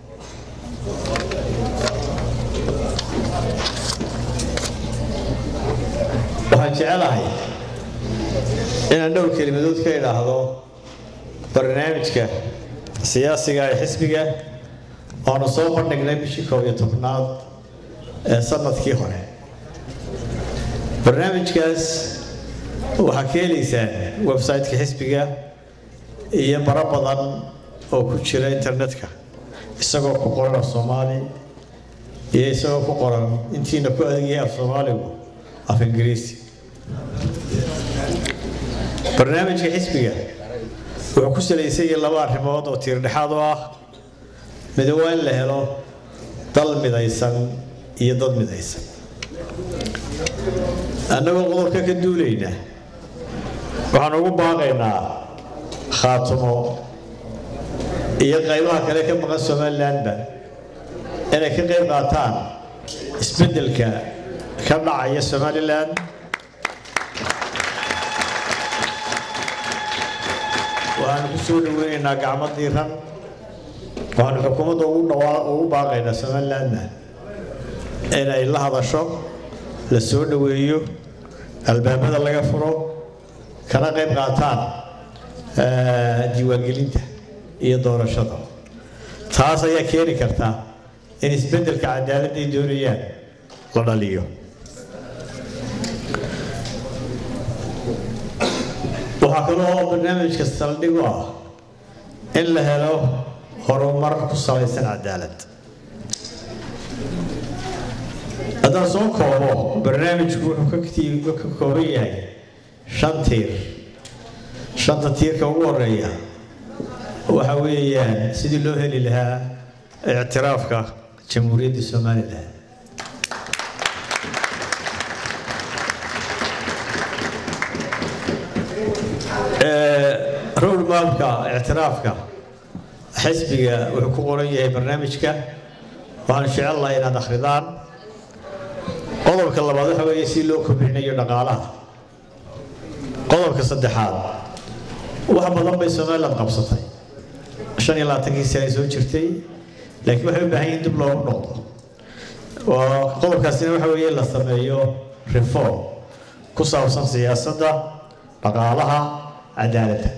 waxaan jecelahay inaan dhowr kelimadood ka idhaahdo barnaamijka siyaasiga ee xisbiga oonu soo bandhignay bishii koob iyo tobnaad ee sanadkii hore barnaamijkaas waxaa ka helaysaan website-ka xisbiga iyo baro badan oo ku jira internetka isagoo ku qoran Soomaali iyo isagoo ku qoran intiina ku adeegaya af Soomaaligu af Ingiriisi barnaamijka xisbiga wuxuu ku salaysan yahay laba arrimood oo tiir dhexaad u ah mid waa in la helo dal midaysan iyo dad midaysan annagoo qodobka ka duulayna waxaan ugu baaqaynaa khaatimo iyo qaybaha kale ka maqan Somalilandba inay ka qayb qaataan isbeddelka ka dhacaya Somaliland waxaan ku soo dhaweynaynaa gacmo diiran waxaan xukuumadda ugu dhawaa ugu baaqaynaa Somalilandna inay la hadasho la soo dhaweeyo albaabada laga furo kana qayb qaataan diiwaangelinta iyo doorashada taas ayaa keeni karta in isbeddelka cadaaladda ay doonayaan la dhaliyo waxaa kaloo barnaamijka saldhig u ah in la helo horumar ku salaysan cadaalad haddaan soo koobo barnaamijku wuxuu ka kooban yahay shan tiir shanta tiirka ugu horeeya waxa weeyaan sidii loo heli lahaa ictiraafka jamhuuriyadda Somaliland road mapka ictiraafka xisbiga wuxuu ku qoran yahay barnaamijka waxaan jecel lahaa inaad akhridaan qodobka labaad waxa weeye si loo kobcinayo dhaqaalaha qodobka saddexaad wax badan bay Somaliland qabsatay shan iyo labaatan sano soo jirtay laakiin waxay u baahan yihiin dib loogu noqdo waa qodobkaasina waxa weeye la sameeyo reform ku saabsan siyaasadda dhaqaalaha cadaaladda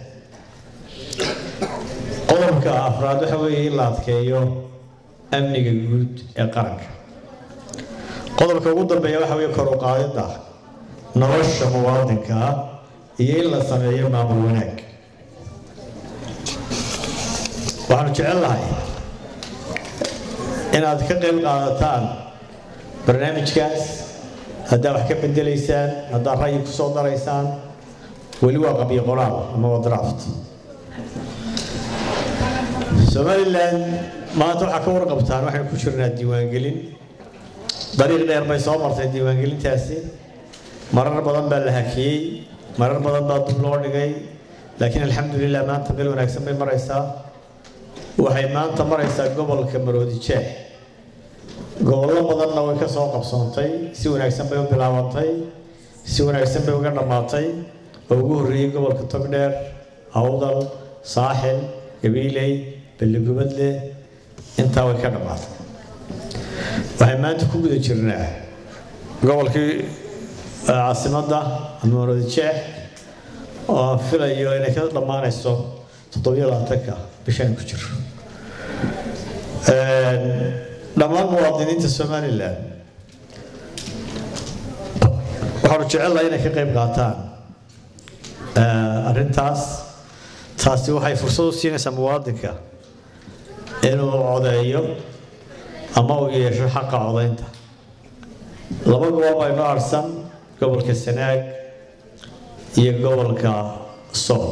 qodobka afraad waxa weeye in la adkeeyo amniga guud ee qaranka qodobka ugu dambeeya waxa weeye kor u qaadidda nolosha muwaadinka iyo in la sameeyo maamul wanaag waxaan jecel lahay inaad ka qayb qaadataan barnaamijkaas haddaad wax ka bedelaysaan haddaad ra'yi ku soo daraysaan weli waa qabyo qoraal ama waa draft Somaliland maanta waxaa ka warqabtaan waxaan ku jirnaa diiwaangelin dariiq dheer bay soo martay diiwaangelintaasi marar badan baa la hakiyey marar badan baa dib loo dhigay laakiin alxamdulilah maanta meel wanaagsan bay maraysaa waxay maanta maraysaa gobolka Maroodi Jeex gobollo badanna way ka soo qabsoontay si wanaagsan bay u bilaabantay si wanaagsan bay uga dhamaatay oo ugu horreeyay gobolka Togdheer Awdal Saaxil Gabiley Beligubadle intaa way ka dhamaatay waxay maanta ku guda jirnaa gobolkii caasimadda Maroodi Jeex oo filayo inay ka dhamaanayso toddoba iyo labaatan bishan ku jiro dhammaan muwaadiniinta Somaliland waxaan jecel lahaa inay ka qayb qaataan arrintaas taasi waxay fursad u siinaysaa muwaadinka inuu codeeyo ama uu yeesho xaqa codeynta laba gobol baa inoo arsan gobolka Sanaag iyo gobolka Sool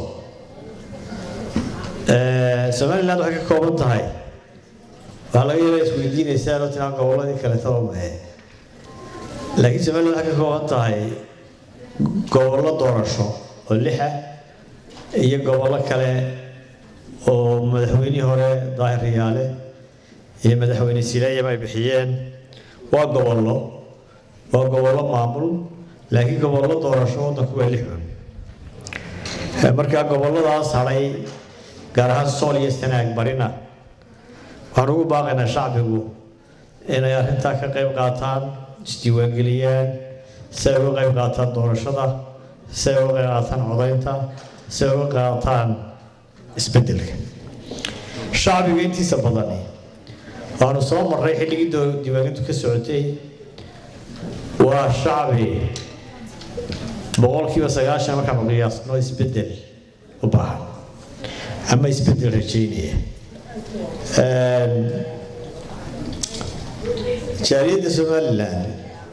Somaliland waxay ka kooban tahay waxa laga yaabaa isweydiinaysaa oo tiraan goboladii kale tababaree laakiin Somaliland waxay ka kooban tahay gobollo doorasho oo lix ah iyo gobollo kale oo madaxweynihii hore Daahir Riyaale iyo madaxweyne Silaayam ay bixiyeen waa gobollo waa gobollo maamul laakiin gobollo doorasho waddanku waa lix markaa gobolladaas haray gaar ahaan Sool iyo Sanaag barina waxaan ugu baaqaynaa shacbigu inay arrintaa ka qayb qaataan isdiiwaangeliyaan si ay uga qayb qaataan doorashada si ay uga qayb qaataan codeynta si ay uga qayb qaataan isbeddelka shacbiga intiisa badani waxaanu soo marray xilligii diiwaangelintu ka socotay waa shacbi boqolkiiba sagaashan markaanu qiyaasno isbeddel u baahan ama isbeddel rajaynaya jaaliyadda Somaliland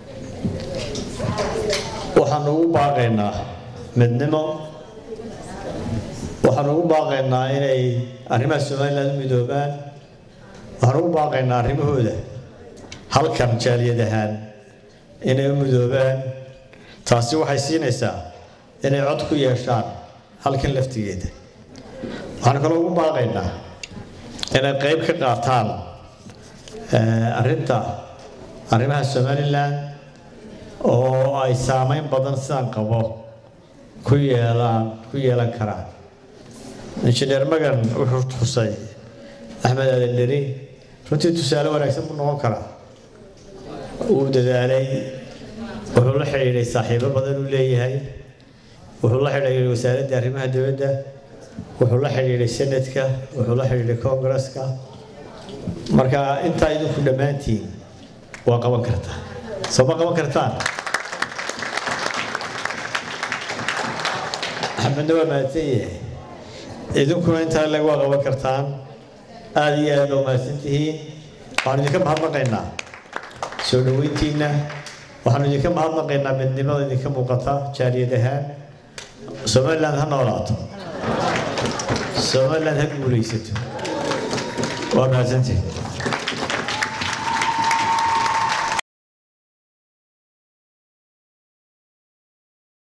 waxaan ugu baaqaynaa midnimo waxaan ugu baaqaynaa inay arrimaha Somaliland u midoobaan waxaan ugu baaqaynaa arrimahooda halkan jaaliyad ahaan inay u midoobaan taasi waxay siinaysaa inay cod ku yeeshaan halkan laftigeeda waxaan kaloo ugu baaqaynaa inay qayb ka qaataan arrinta arrimaha Somaliland oo ay saameyn badan sidaan qabo ku yeelaan ku yeelan karaan injineer Magan wuxuu xusay Axmed Adeleri runtii tusaale wanaagsan buu noqon karaa uu dadaalay wuxuu la xiriiray saaxiibo badan uu leeyahay wuxuu la xiriiray wasaaradda arrimaha dibadda wuxuu la xiriiray senadka wuxuu la xiriiray congress-ka marka inta idinku dhamaantiin waa qaban kartaa soo ma qaban kartaan Axmed waa maatay idinkuna inta lagu qaban kartaan aad iyo aad u mahadsantihiin waxaan idinka mahadnaqaynaa soo dhaweyntiina waxaan idinka mahadnaqaynaa midnimada idinka muuqata jaariyad ahaan Somaliland ha noolaato Somaliland ha guulaysato waa mahadsantihiin